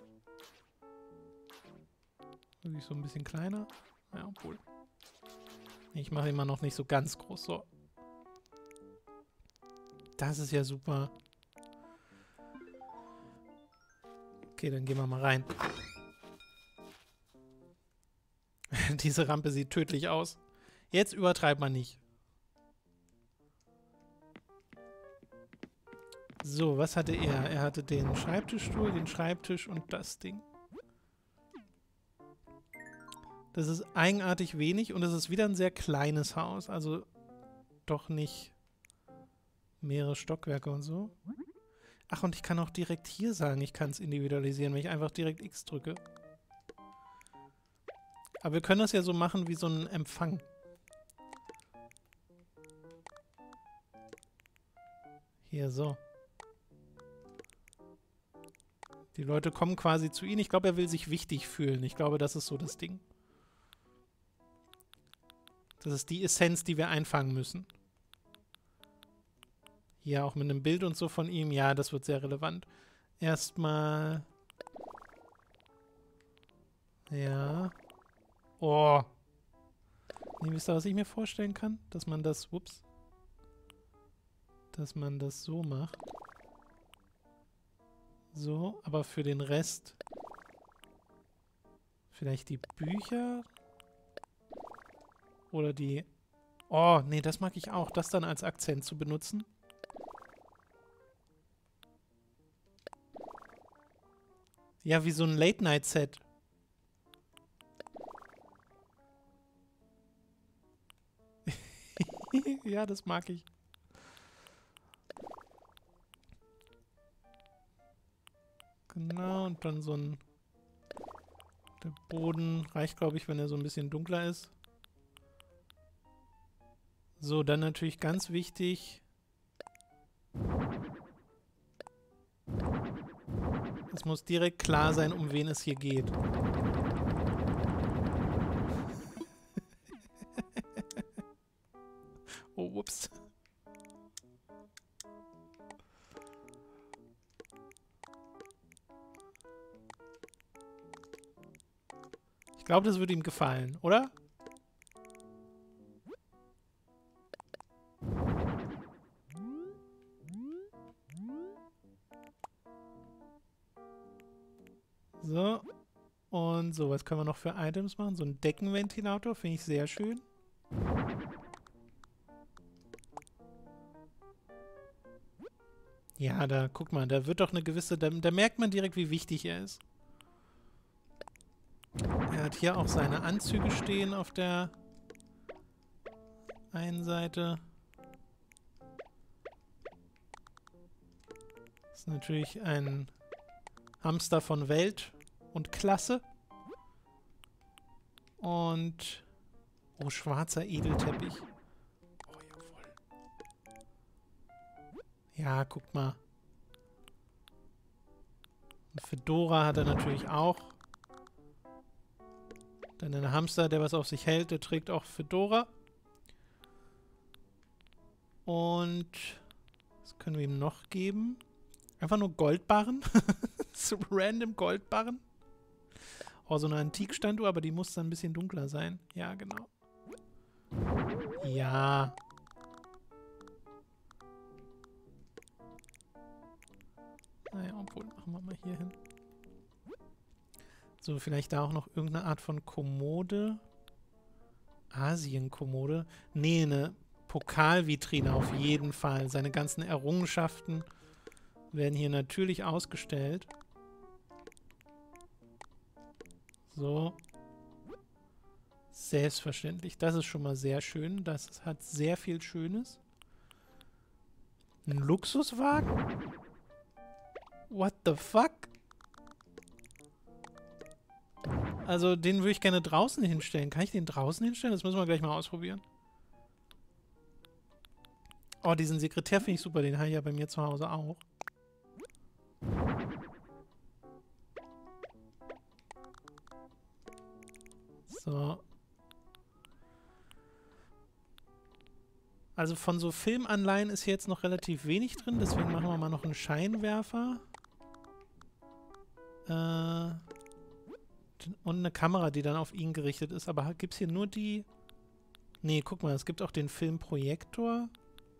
Wirklich so ein bisschen kleiner. Ja, obwohl. Ich mache ihn mal noch nicht so ganz groß. So. Das ist ja super. Okay, dann gehen wir mal rein. Diese Rampe sieht tödlich aus. Jetzt übertreibt man nicht. So, was hatte er? Er hatte den Schreibtischstuhl, den Schreibtisch und das Ding. Das ist eigenartig wenig und es ist wieder ein sehr kleines Haus. Also doch nicht mehrere Stockwerke und so. Ach, und ich kann auch direkt hier sagen, ich kann es individualisieren, wenn ich einfach direkt X drücke. Aber wir können das ja so machen wie so ein Empfang. Hier, so. Die Leute kommen quasi zu ihm. Ich glaube, er will sich wichtig fühlen. Ich glaube, das ist so das Ding. Das ist die Essenz, die wir einfangen müssen. Hier auch mit einem Bild und so von ihm. Ja, das wird sehr relevant. Erstmal... Ja. Oh. Nee, wisst ihr, was ich mir vorstellen kann? Dass man das... Ups. Dass man das so macht. So, aber für den Rest... Vielleicht die Bücher? Oder die... Oh, nee, das mag ich auch. Das dann als Akzent zu benutzen. Ja, wie so ein Late-Night-Set. Ja, das mag ich. Genau, und dann so ein... Der Boden reicht, glaube ich, wenn er so ein bisschen dunkler ist. So, dann natürlich ganz wichtig... Es muss direkt klar sein, um wen es hier geht. Oh, ups. Ich glaube, das würde ihm gefallen, oder? So. Und so, was können wir noch für Items machen? So ein Deckenventilator finde ich sehr schön. Ja, da, guck mal, da wird doch eine gewisse, da, da merkt man direkt, wie wichtig er ist. Er hat hier auch seine Anzüge stehen auf der einen Seite. Das ist natürlich ein Hamster von Welt und Klasse. Und... Oh, schwarzer Edelteppich. Oh, jawohl. Ja, guck mal. Und Fedora hat er natürlich auch. Dann ein Hamster, der was auf sich hält, der trägt auch Fedora. Und... Was können wir ihm noch geben? Einfach nur Goldbarren. So random Goldbarren. Oh, so eine Antikstanduhr, aber die muss dann ein bisschen dunkler sein. Ja, genau. Ja. Naja, obwohl, machen wir mal hier hin. So, vielleicht da auch noch irgendeine Art von Kommode. Asien-Kommode. Nee, eine Pokalvitrine auf jeden Fall. Seine ganzen Errungenschaften werden hier natürlich ausgestellt. So. Selbstverständlich. Das ist schon mal sehr schön. Das hat sehr viel Schönes. Ein Luxuswagen? What the fuck? Also, den würde ich gerne draußen hinstellen. Kann ich den draußen hinstellen? Das müssen wir gleich mal ausprobieren. Oh, diesen Sekretär finde ich super. Den habe ich ja bei mir zu Hause auch. So. Also von so Filmanleihen ist hier jetzt noch relativ wenig drin, deswegen machen wir mal noch einen Scheinwerfer. Äh, und eine Kamera, die dann auf ihn gerichtet ist. Aber gibt es hier nur die... Nee, guck mal, es gibt auch den Filmprojektor.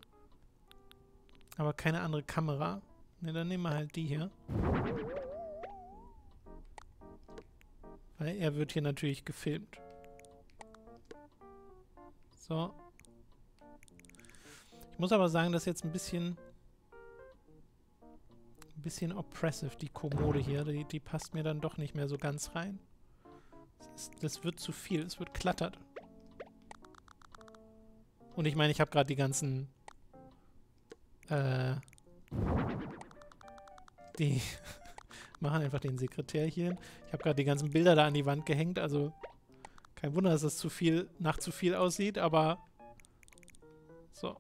Aber keine andere Kamera. Ne, dann nehmen wir halt die hier. Weil er wird hier natürlich gefilmt. So. Ich muss aber sagen, das ist jetzt ein bisschen... Ein bisschen oppressive, die Kommode hier. Die, die passt mir dann doch nicht mehr so ganz rein. Das, ist, das wird zu viel. Es wird klattert. Und ich meine, ich habe gerade die ganzen... Äh... Die... machen einfach den Sekretär hier hin. Ich habe gerade die ganzen Bilder da an die Wand gehängt, also kein Wunder, dass das zu viel, nach zu viel aussieht, aber so.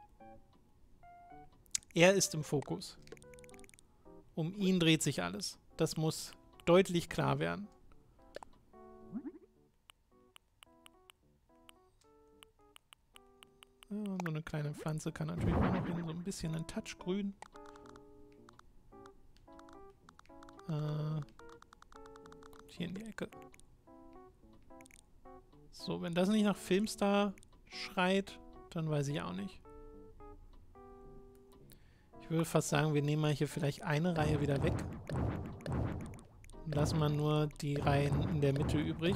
Er ist im Fokus. Um ihn dreht sich alles. Das muss deutlich klar werden. Ja, so eine kleine Pflanze kann natürlich auch noch hin, so ein bisschen ein Touch grün. Äh, kommt hier in die Ecke. So, wenn das nicht nach Filmstar schreit, dann weiß ich auch nicht. Ich würde fast sagen, wir nehmen mal hier vielleicht eine Reihe wieder weg. Und lassen wir nur die Reihen in der Mitte übrig.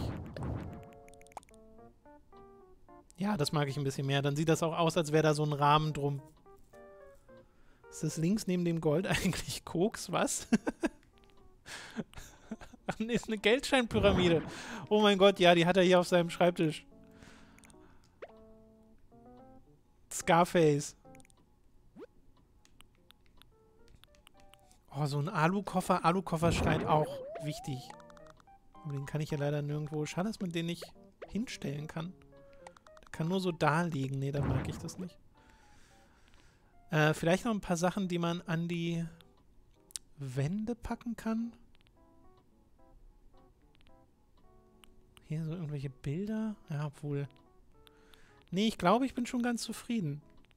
Ja, das mag ich ein bisschen mehr. Dann sieht das auch aus, als wäre da so ein Rahmen drum. Ist das links neben dem Gold eigentlich Koks? Was? Ach nee, ist eine Geldscheinpyramide. Oh mein Gott, ja, die hat er hier auf seinem Schreibtisch. Scarface. Oh, so ein Alukoffer. Alukoffer schreit auch wichtig. Aber den kann ich ja leider nirgendwo... Schade, dass man den nicht hinstellen kann. Der kann nur so da liegen. Nee, da mag ich das nicht. Äh, vielleicht noch ein paar Sachen, die man an die Wände packen kann. Hier so irgendwelche Bilder. Ja, obwohl... Nee, ich glaube, ich bin schon ganz zufrieden.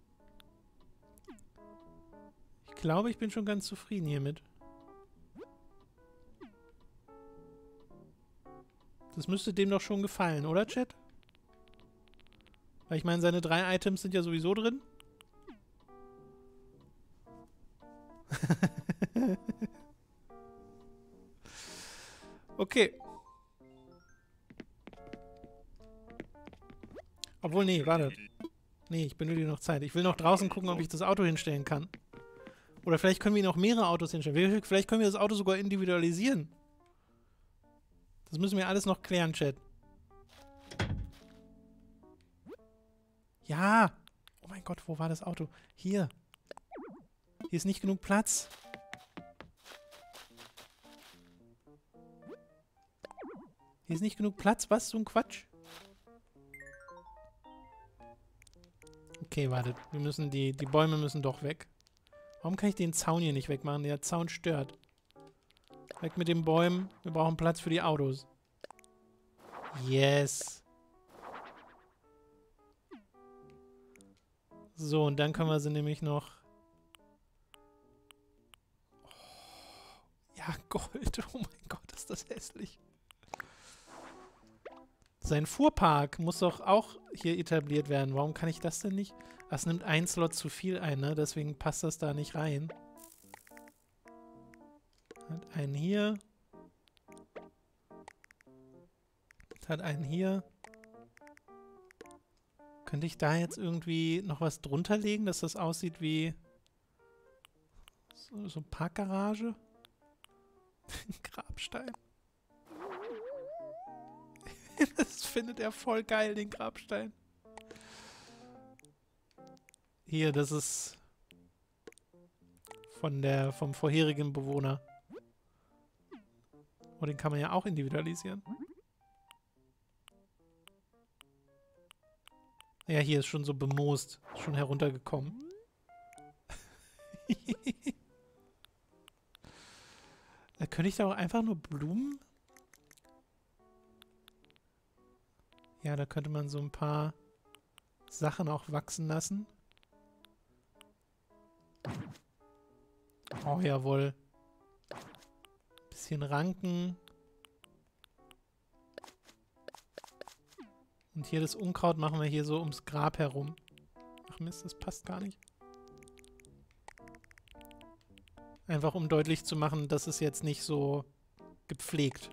Ich glaube, ich bin schon ganz zufrieden hiermit. Das müsste dem doch schon gefallen, oder, Chat? Weil ich meine, seine drei Items sind ja sowieso drin. Okay. Obwohl, nee, warte. Nee, ich benötige noch Zeit. Ich will noch draußen gucken, ob ich das Auto hinstellen kann. Oder vielleicht können wir noch mehrere Autos hinstellen. Vielleicht können wir das Auto sogar individualisieren. Das müssen wir alles noch klären, Chat. Ja! Oh mein Gott, wo war das Auto? Hier. Hier ist nicht genug Platz. Hier ist nicht genug Platz. Was? So ein Quatsch? Okay, wartet. Wir müssen die, die Bäume müssen doch weg. Warum kann ich den Zaun hier nicht wegmachen? Der Zaun stört. Weg mit den Bäumen. Wir brauchen Platz für die Autos. Yes. So, und dann können wir sie nämlich noch... Oh, ja, Gold. Oh mein Gott, ist das hässlich. Sein Fuhrpark muss doch auch hier etabliert werden. Warum kann ich das denn nicht? Das nimmt ein Slot zu viel ein, ne? Deswegen passt das da nicht rein. Hat einen hier. Hat einen hier. Könnte ich da jetzt irgendwie noch was drunter legen, dass das aussieht wie so, so Parkgarage? Grabstein. Das findet er voll geil, den Grabstein. Hier, das ist von der, vom vorherigen Bewohner. Oh, den kann man ja auch individualisieren. Ja, hier ist schon so bemoost. Ist schon heruntergekommen. Da könnte ich da auch einfach nur Blumen... Ja, da könnte man so ein paar Sachen auch wachsen lassen. Oh, jawohl. Bisschen Ranken. Und hier das Unkraut machen wir hier so ums Grab herum. Ach Mist, das passt gar nicht. Einfach um deutlich zu machen, das ist jetzt nicht so gepflegt.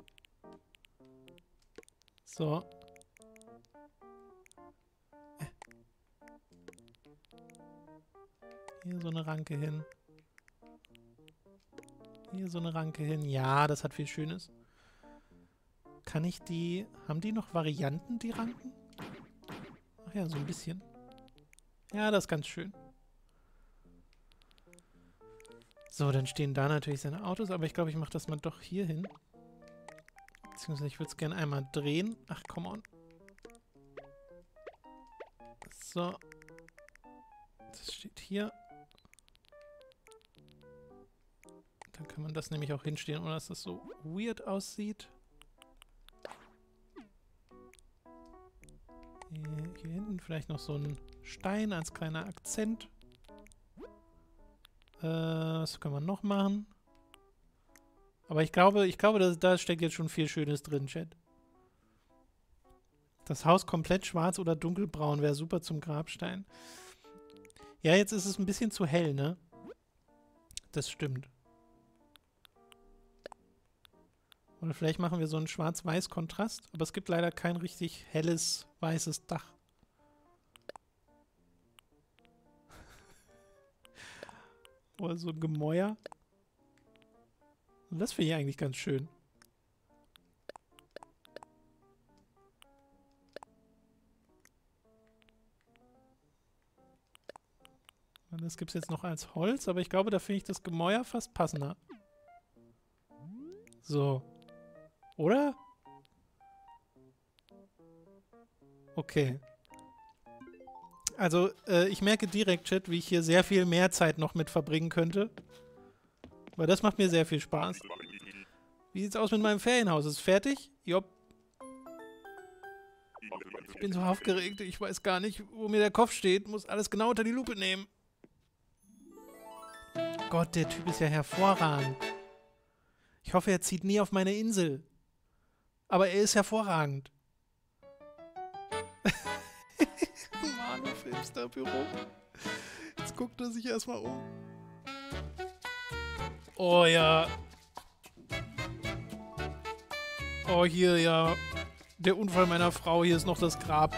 So. Hier so eine Ranke hin. Hier so eine Ranke hin. Ja, das hat viel Schönes. Kann ich die... Haben die noch Varianten, die Ranken? Ach ja, so ein bisschen. Ja, das ist ganz schön. So, dann stehen da natürlich seine Autos, aber ich glaube, ich mache das mal doch hier hin. Beziehungsweise ich würde es gerne einmal drehen. Ach, come on. So. Das steht hier. Dann kann man das nämlich auch hinstellen, ohne dass das so weird aussieht. Hier, hier hinten vielleicht noch so ein Stein als kleiner Akzent. Äh, was können wir noch machen? Aber ich glaube, ich glaube, da, da steckt jetzt schon viel Schönes drin, Chat. Das Haus komplett schwarz oder dunkelbraun wäre super zum Grabstein. Ja, jetzt ist es ein bisschen zu hell, ne? Das stimmt. Oder vielleicht machen wir so einen schwarz-weiß-Kontrast, aber es gibt leider kein richtig helles, weißes Dach. Oder so ein Gemäuer. Und das finde ich eigentlich ganz schön. Und das gibt es jetzt noch als Holz, aber ich glaube, da finde ich das Gemäuer fast passender. So. Oder? Okay. Also, äh, ich merke direkt, Chat, wie ich hier sehr viel mehr Zeit noch mit verbringen könnte. Weil das macht mir sehr viel Spaß. Wie sieht's aus mit meinem Ferienhaus? Ist es fertig? Jopp. Ich bin so aufgeregt, ich weiß gar nicht, wo mir der Kopf steht. Muss alles genau unter die Lupe nehmen. Gott, der Typ ist ja hervorragend. Ich hoffe, er zieht nie auf meine Insel. Aber er ist hervorragend. Manu Filmstar Büro. Jetzt guckt er sich erstmal um. Oh ja. Oh, hier, ja. Der Unfall meiner Frau, hier ist noch das Grab.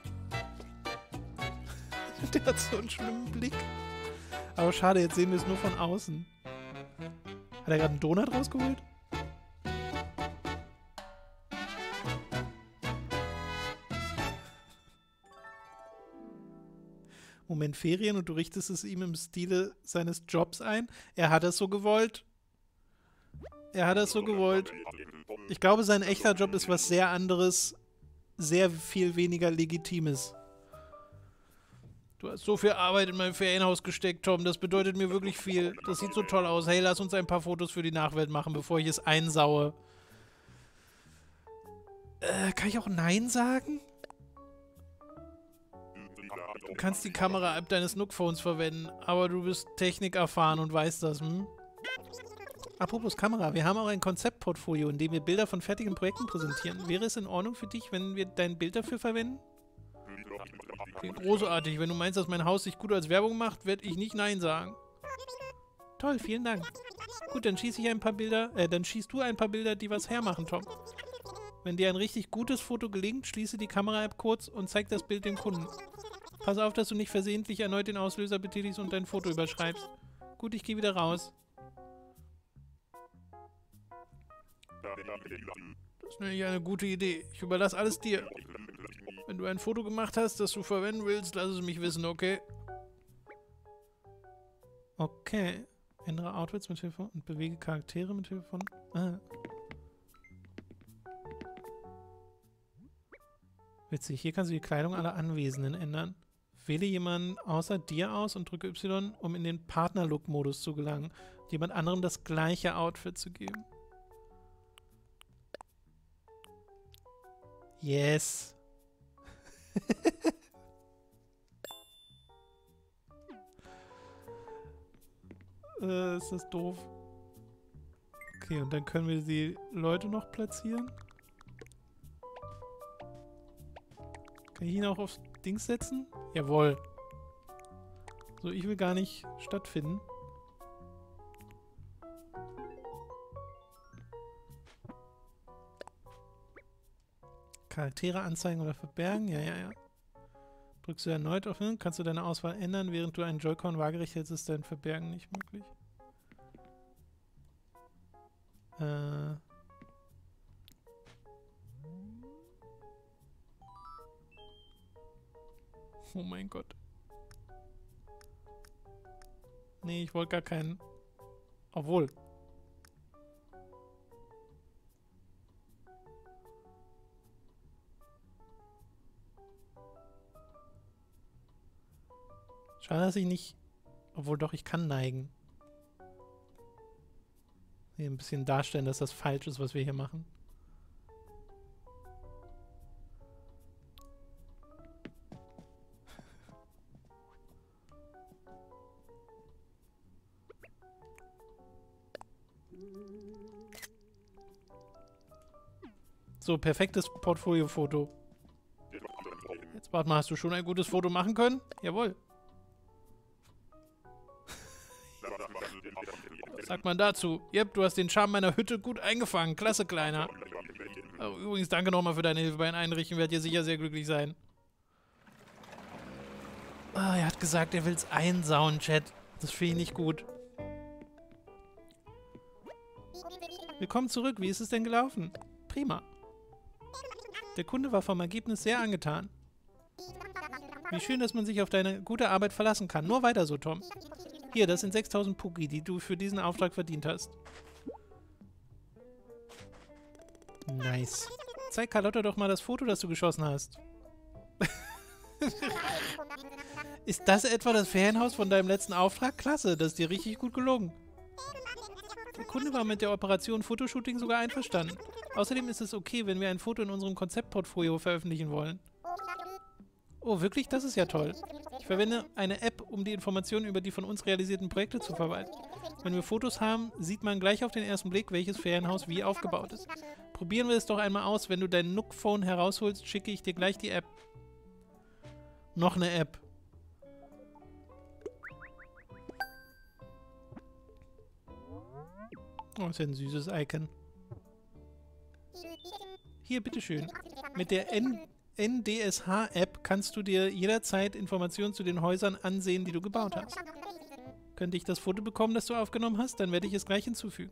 Der hat so einen schlimmen Blick. Aber schade, jetzt sehen wir es nur von außen. Hat er gerade einen Donut rausgeholt? Moment, Ferien und du richtest es ihm im Stile seines Jobs ein? Er hat es so gewollt. Er hat es so gewollt. Ich glaube, sein echter Job ist was sehr anderes, sehr viel weniger Legitimes. Du hast so viel Arbeit in mein Ferienhaus gesteckt, Tom. Das bedeutet mir wirklich viel. Das sieht so toll aus. Hey, lass uns ein paar Fotos für die Nachwelt machen, bevor ich es einsaue. Äh, kann ich auch Nein sagen? Du kannst die Kamera-App deines Nook-Phones verwenden, aber du bist technikerfahren und weißt das, hm? Apropos Kamera, wir haben auch ein Konzeptportfolio, in dem wir Bilder von fertigen Projekten präsentieren. Wäre es in Ordnung für dich, wenn wir dein Bild dafür verwenden? Klingt großartig. Wenn du meinst, dass mein Haus sich gut als Werbung macht, werde ich nicht Nein sagen. Toll, vielen Dank. Gut, dann schieße ich ein paar Bilder, äh, dann schießt du ein paar Bilder, die was hermachen, Tom. Wenn dir ein richtig gutes Foto gelingt, schließe die Kamera-App kurz und zeig das Bild dem Kunden. Pass auf, dass du nicht versehentlich erneut den Auslöser betätigst und dein Foto überschreibst. Gut, ich gehe wieder raus. Das nenne ich eine gute Idee. Ich überlasse alles dir. Wenn du ein Foto gemacht hast, das du verwenden willst, lass es mich wissen, okay? Okay. Ändere Outfits mit Hilfe und bewege Charaktere mit Hilfe von... Ah. Witzig. Hier kannst du die Kleidung aller Anwesenden ändern. Wähle jemanden außer dir aus und drücke Y, um in den Partner-Look-Modus zu gelangen. Und jemand anderem das gleiche Outfit zu geben. Yes. äh, ist das doof. Okay, und dann können wir die Leute noch platzieren. Kann ich ihn auch aufs Dings setzen? Jawohl. So, ich will gar nicht stattfinden. Charaktere anzeigen oder verbergen? Ja, ja, ja. Drückst du erneut auf ihn, kannst du deine Auswahl ändern, während du einen Joy-Con waagerecht hältst, ist dein Verbergen nicht möglich. Äh... Oh mein Gott. Nee, ich wollte gar keinen... Obwohl. Schade, dass ich nicht... Obwohl doch, ich kann neigen. Hier ein bisschen darstellen, dass das falsch ist, was wir hier machen. So, perfektes Portfoliofoto. Jetzt warte mal, hast du schon ein gutes Foto machen können? Jawohl. Was sagt man dazu? Jep, du hast den Charme meiner Hütte gut eingefangen. Klasse, Kleiner. Oh, übrigens, danke nochmal für deine Hilfe beim Einrichten. Werdet ihr sicher sehr glücklich sein. Oh, er hat gesagt, er will es einsauen, Chat. Das finde ich nicht gut. Willkommen zurück. Wie ist es denn gelaufen? Prima. Der Kunde war vom Ergebnis sehr angetan. Wie schön, dass man sich auf deine gute Arbeit verlassen kann. Nur weiter so, Tom. Hier, das sind sechstausend Puki, die du für diesen Auftrag verdient hast. Nice. Zeig Carlotta doch mal das Foto, das du geschossen hast. Ist das etwa das Ferienhaus von deinem letzten Auftrag? Klasse, das ist dir richtig gut gelungen. Der Kunde war mit der Operation Fotoshooting sogar einverstanden. Außerdem ist es okay, wenn wir ein Foto in unserem Konzeptportfolio veröffentlichen wollen. Oh, wirklich? Das ist ja toll. Ich verwende eine App, um die Informationen über die von uns realisierten Projekte zu verwalten. Wenn wir Fotos haben, sieht man gleich auf den ersten Blick, welches Ferienhaus wie aufgebaut ist. Probieren wir es doch einmal aus. Wenn du dein Nook-Phone herausholst, schicke ich dir gleich die App. Noch eine App. Oh, ist ja ein süßes Icon. Hier, bitteschön. Mit der N D S H-App kannst du dir jederzeit Informationen zu den Häusern ansehen, die du gebaut hast. Könnte ich das Foto bekommen, das du aufgenommen hast? Dann werde ich es gleich hinzufügen.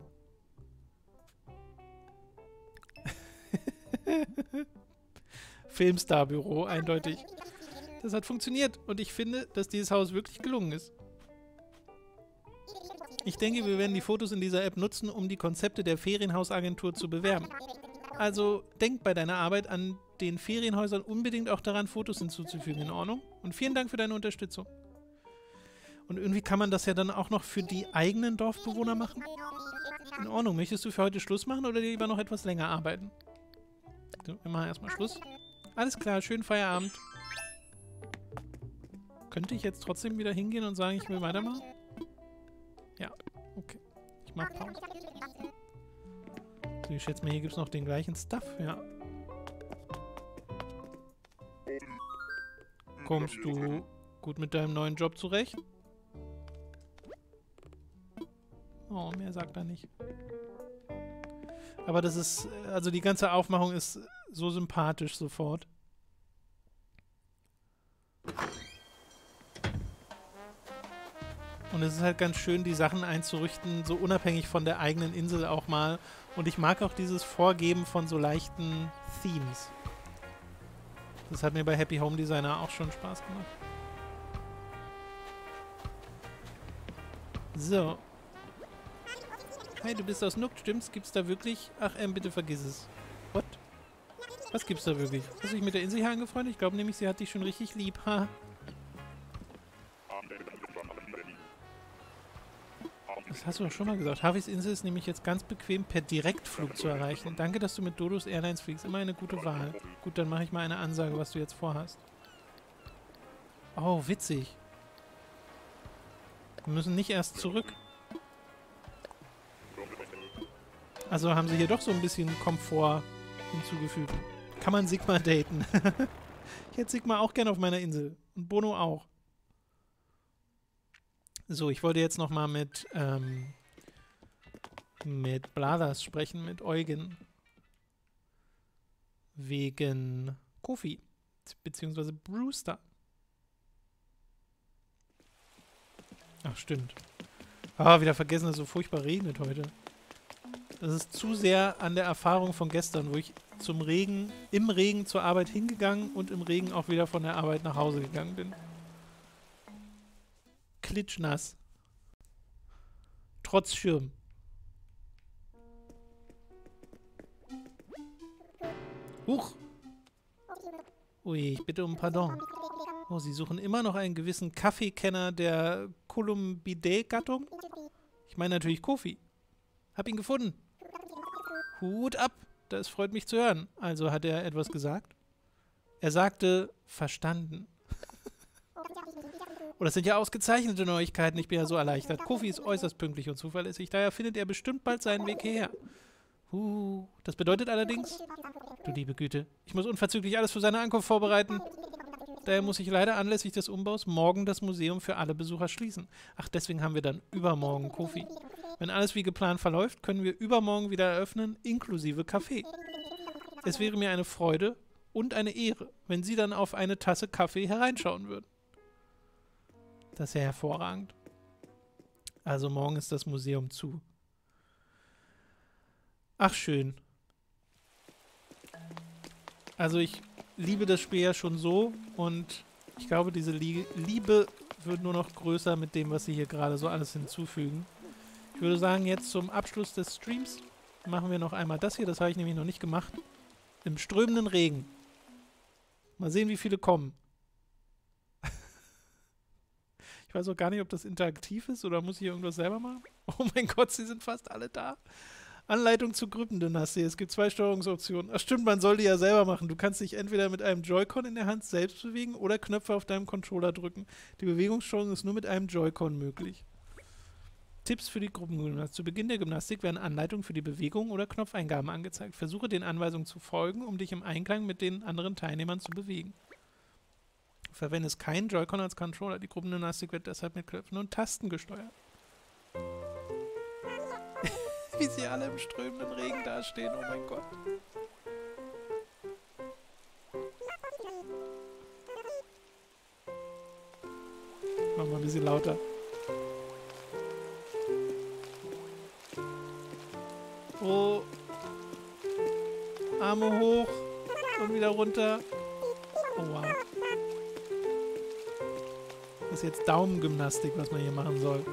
Filmstar-Büro, eindeutig. Das hat funktioniert und ich finde, dass dieses Haus wirklich gelungen ist. Ich denke, wir werden die Fotos in dieser App nutzen, um die Konzepte der Ferienhausagentur zu bewerben. Also denk bei deiner Arbeit an den Ferienhäusern unbedingt auch daran, Fotos hinzuzufügen, in Ordnung? Und vielen Dank für deine Unterstützung. Und irgendwie kann man das ja dann auch noch für die eigenen Dorfbewohner machen? In Ordnung. Möchtest du für heute Schluss machen oder lieber noch etwas länger arbeiten? So, wir machen erstmal Schluss. Alles klar, schönen Feierabend. Könnte ich jetzt trotzdem wieder hingehen und sagen, ich will weitermachen? Ja, okay. Ich mach Pause. So, ich schätze mal, hier gibt es noch den gleichen Stuff, ja. Kommst du gut mit deinem neuen Job zurecht? Oh, mehr sagt er nicht. Aber das ist, also die ganze Aufmachung ist so sympathisch sofort. Und es ist halt ganz schön, die Sachen einzurichten, so unabhängig von der eigenen Insel auch mal. Und ich mag auch dieses Vorgeben von so leichten Themes. Das hat mir bei Happy Home Designer auch schon Spaß gemacht. So. Hey, du bist aus Nook, stimmt's? Gibt's da wirklich? Ach, ähm, bitte vergiss es. What? Was gibt's da wirklich? Hast du dich mit der Insel hier angefreundet? Ich glaube nämlich, sie hat dich schon richtig lieb. Ha. Das hast du doch schon mal gesagt. Harveys Insel ist nämlich jetzt ganz bequem per Direktflug zu erreichen. Danke, dass du mit Dodos Airlines fliegst. Immer eine gute Wahl. Gut, dann mache ich mal eine Ansage, was du jetzt vorhast. Oh, witzig. Wir müssen nicht erst zurück. Also haben sie hier doch so ein bisschen Komfort hinzugefügt. Kann man Sigma daten? Ich hätte Sigma auch gerne auf meiner Insel. Und Bono auch. So, ich wollte jetzt nochmal mit, ähm, mit Blathers sprechen, mit Eugen. Wegen Kofi. Beziehungsweise Brewster. Ach, stimmt. Ah, wieder vergessen, dass es so furchtbar regnet heute. Das ist zu sehr an der Erfahrung von gestern, wo ich zum Regen, im Regen zur Arbeit hingegangen und im Regen auch wieder von der Arbeit nach Hause gegangen bin. Klitschnass. Trotz Schirm. Huch! Ui, ich bitte um Pardon. Oh, Sie suchen immer noch einen gewissen Kaffeekenner der Columbidae-Gattung? Ich meine natürlich Kofi. Hab ihn gefunden. Hut ab, das freut mich zu hören. Also hat er etwas gesagt? Er sagte, verstanden. Oh, das sind ja ausgezeichnete Neuigkeiten. Ich bin ja so erleichtert. Kofi ist äußerst pünktlich und zuverlässig. Daher findet er bestimmt bald seinen Weg hierher. Uh, das bedeutet allerdings, Du liebe Güte. Ich muss unverzüglich alles für seine Ankunft vorbereiten. Daher muss ich leider anlässlich des Umbaus morgen das Museum für alle Besucher schließen. Ach, deswegen haben wir dann übermorgen Kofi. Wenn alles wie geplant verläuft, können wir übermorgen wieder eröffnen, inklusive Kaffee. Es wäre mir eine Freude und eine Ehre, wenn Sie dann auf eine Tasse Kaffee hereinschauen würden. Das ist ja hervorragend. Also morgen ist das Museum zu. Ach, schön. Also ich liebe das Spiel ja schon so und ich glaube, diese Lie- Liebe wird nur noch größer mit dem, was sie hier gerade so alles hinzufügen. Ich würde sagen, jetzt zum Abschluss des Streams machen wir noch einmal das hier. Das habe ich nämlich noch nicht gemacht. Im strömenden Regen. Mal sehen, wie viele kommen. Ich weiß auch gar nicht, ob das interaktiv ist oder muss ich irgendwas selber machen. Oh mein Gott, sie sind fast alle da. Anleitung zur Gruppendynastie. Es gibt zwei Steuerungsoptionen. Ach stimmt, man soll die ja selber machen. Du kannst dich entweder mit einem Joy-Con in der Hand selbst bewegen oder Knöpfe auf deinem Controller drücken. Die Bewegungssteuerung ist nur mit einem Joy-Con möglich. Tipps für die Gruppengymnastik. Zu Beginn der Gymnastik werden Anleitungen für die Bewegung oder Knopfeingaben angezeigt. Versuche den Anweisungen zu folgen, um dich im Einklang mit den anderen Teilnehmern zu bewegen. Verwende keinen Joy-Con als Controller. Die Gruppengymnastik wird deshalb mit Knöpfen und Tasten gesteuert. Wie sie alle im strömenden Regen dastehen, oh mein Gott. Mach mal ein bisschen lauter. Oh. Arme hoch und wieder runter. Oh wow. Das ist jetzt Daumengymnastik, was man hier machen soll.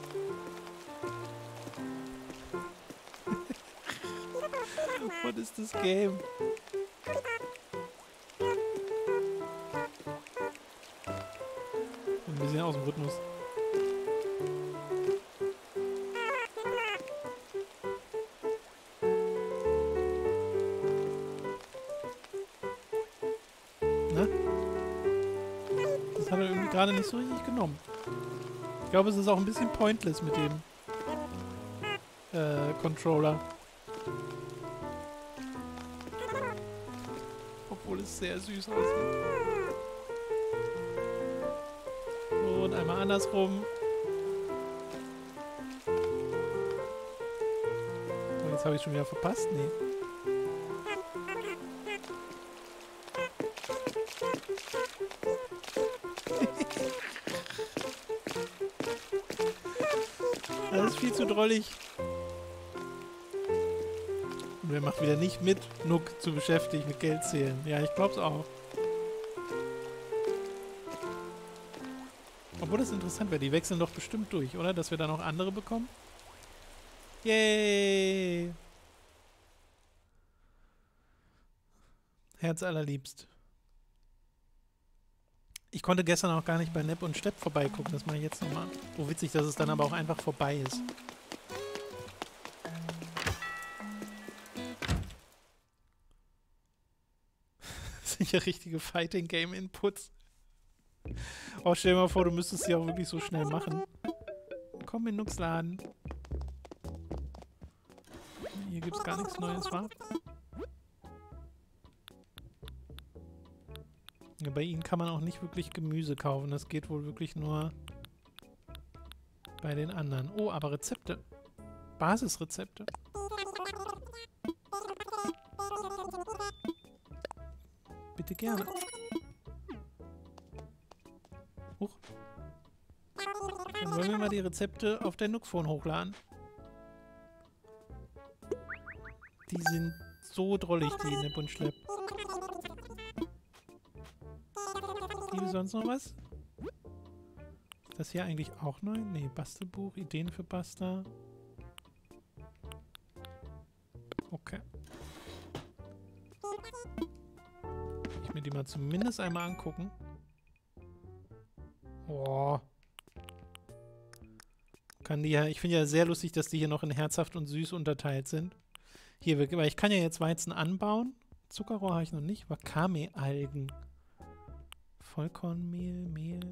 What is this game? Ein bisschen aus dem Rhythmus. Na? Das hat er irgendwie gerade nicht so richtig genommen. Ich glaube, es ist auch ein bisschen pointless mit dem äh, Controller. Obwohl es sehr süß aussieht. Und einmal andersrum. Oh, jetzt habe ich schon wieder verpasst. Nee. Das ist viel zu drollig. Und wer macht wieder nicht mit, Nook zu beschäftigt mit Geld zählen? Ja, ich glaub's auch. Obwohl das interessant wäre, die wechseln doch bestimmt durch, oder? Dass wir da noch andere bekommen? Yay! Herz allerliebst. Ich konnte gestern auch gar nicht bei Nepp und Stepp vorbeigucken, das mache ich jetzt nochmal. Oh, witzig, dass es dann aber auch einfach vorbei ist. Das sind ja richtige Fighting-Game-Inputs. Oh, stell dir mal vor, du müsstest sie auch wirklich so schnell machen. Komm in Nooks Laden. Hier gibt's gar nichts Neues, wa? Ja, bei ihnen kann man auch nicht wirklich Gemüse kaufen. Das geht wohl wirklich nur bei den anderen. Oh, aber Rezepte. Basisrezepte. Bitte gerne. Huch. Dann wollen wir mal die Rezepte auf der Nook-Phone hochladen. Die sind so drollig, die Nepp und Schlepp. Gibt es sonst noch was? Ist das hier eigentlich auch neu? Nee, Bastelbuch, Ideen für Basta. Okay. Ich mir die mal zumindest einmal angucken. Oh. Kann die ja, ich finde ja sehr lustig, dass die hier noch in herzhaft und süß unterteilt sind. Hier, weil ich kann ja jetzt Weizen anbauen. Zuckerrohr habe ich noch nicht. Wakame-Algen. Vollkornmehl, Mehl.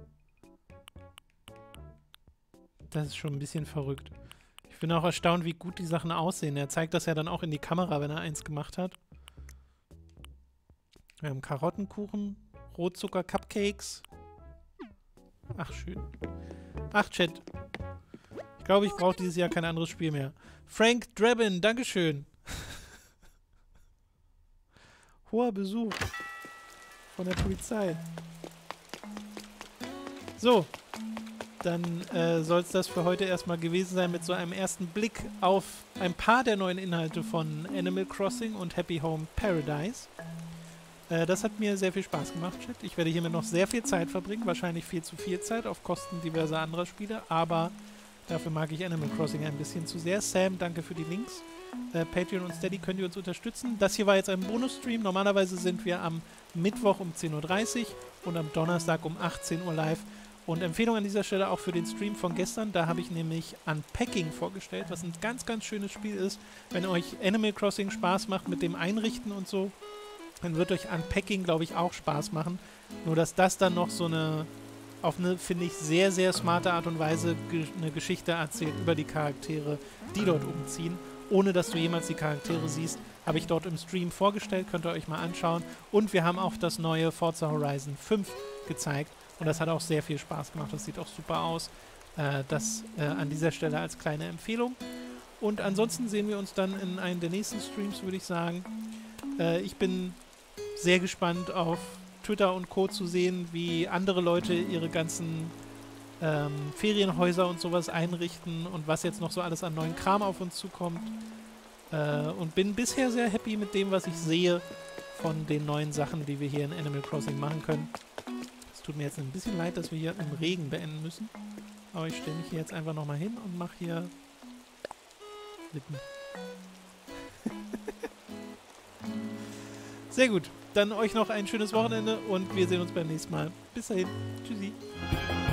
Das ist schon ein bisschen verrückt. Ich bin auch erstaunt, wie gut die Sachen aussehen. Er zeigt das ja dann auch in die Kamera, wenn er eins gemacht hat. Wir haben Karottenkuchen, Rotzucker-Cupcakes. Ach, schön. Ach, Chat. Ich glaube, ich brauche dieses Jahr kein anderes Spiel mehr. Frank Drabin, Dankeschön. Hoher Besuch von der Polizei. So, dann äh, soll es das für heute erstmal gewesen sein mit so einem ersten Blick auf ein paar der neuen Inhalte von Animal Crossing und Happy Home Paradise. Äh, das hat mir sehr viel Spaß gemacht, Chat. Ich werde hiermit noch sehr viel Zeit verbringen, wahrscheinlich viel zu viel Zeit auf Kosten diverser anderer Spiele, aber dafür mag ich Animal Crossing ein bisschen zu sehr. Sam, danke für die Links. Äh, Patreon und Steady könnt ihr uns unterstützen. Das hier war jetzt ein Bonus-Stream. Normalerweise sind wir am Mittwoch um zehn Uhr dreißig und am Donnerstag um achtzehn Uhr live. Und Empfehlung an dieser Stelle auch für den Stream von gestern. Da habe ich nämlich Unpacking vorgestellt, was ein ganz, ganz schönes Spiel ist. Wenn euch Animal Crossing Spaß macht mit dem Einrichten und so, dann wird euch Unpacking, glaube ich, auch Spaß machen. Nur, dass das dann noch so eine, auf eine, finde ich, sehr, sehr smarte Art und Weise ge eine Geschichte erzählt über die Charaktere, die dort umziehen. Ohne, dass du jemals die Charaktere siehst, habe ich dort im Stream vorgestellt. Könnt ihr euch mal anschauen. Und wir haben auch das neue Forza Horizon fünf gezeigt. Und das hat auch sehr viel Spaß gemacht. Das sieht auch super aus. Äh, das äh, an dieser Stelle als kleine Empfehlung. Und ansonsten sehen wir uns dann in einem der nächsten Streams, würde ich sagen. Äh, ich bin sehr gespannt auf Twitter und Co. zu sehen, wie andere Leute ihre ganzen ähm, Ferienhäuser und sowas einrichten und was jetzt noch so alles an neuen Kram auf uns zukommt. Äh, und bin bisher sehr happy mit dem, was ich sehe von den neuen Sachen, die wir hier in Animal Crossing machen können. Es tut mir jetzt ein bisschen leid, dass wir hier im Regen beenden müssen. Aber ich stelle mich hier jetzt einfach nochmal hin und mache hier Lippen. Sehr gut. Dann euch noch ein schönes Wochenende und wir sehen uns beim nächsten Mal. Bis dahin. Tschüssi.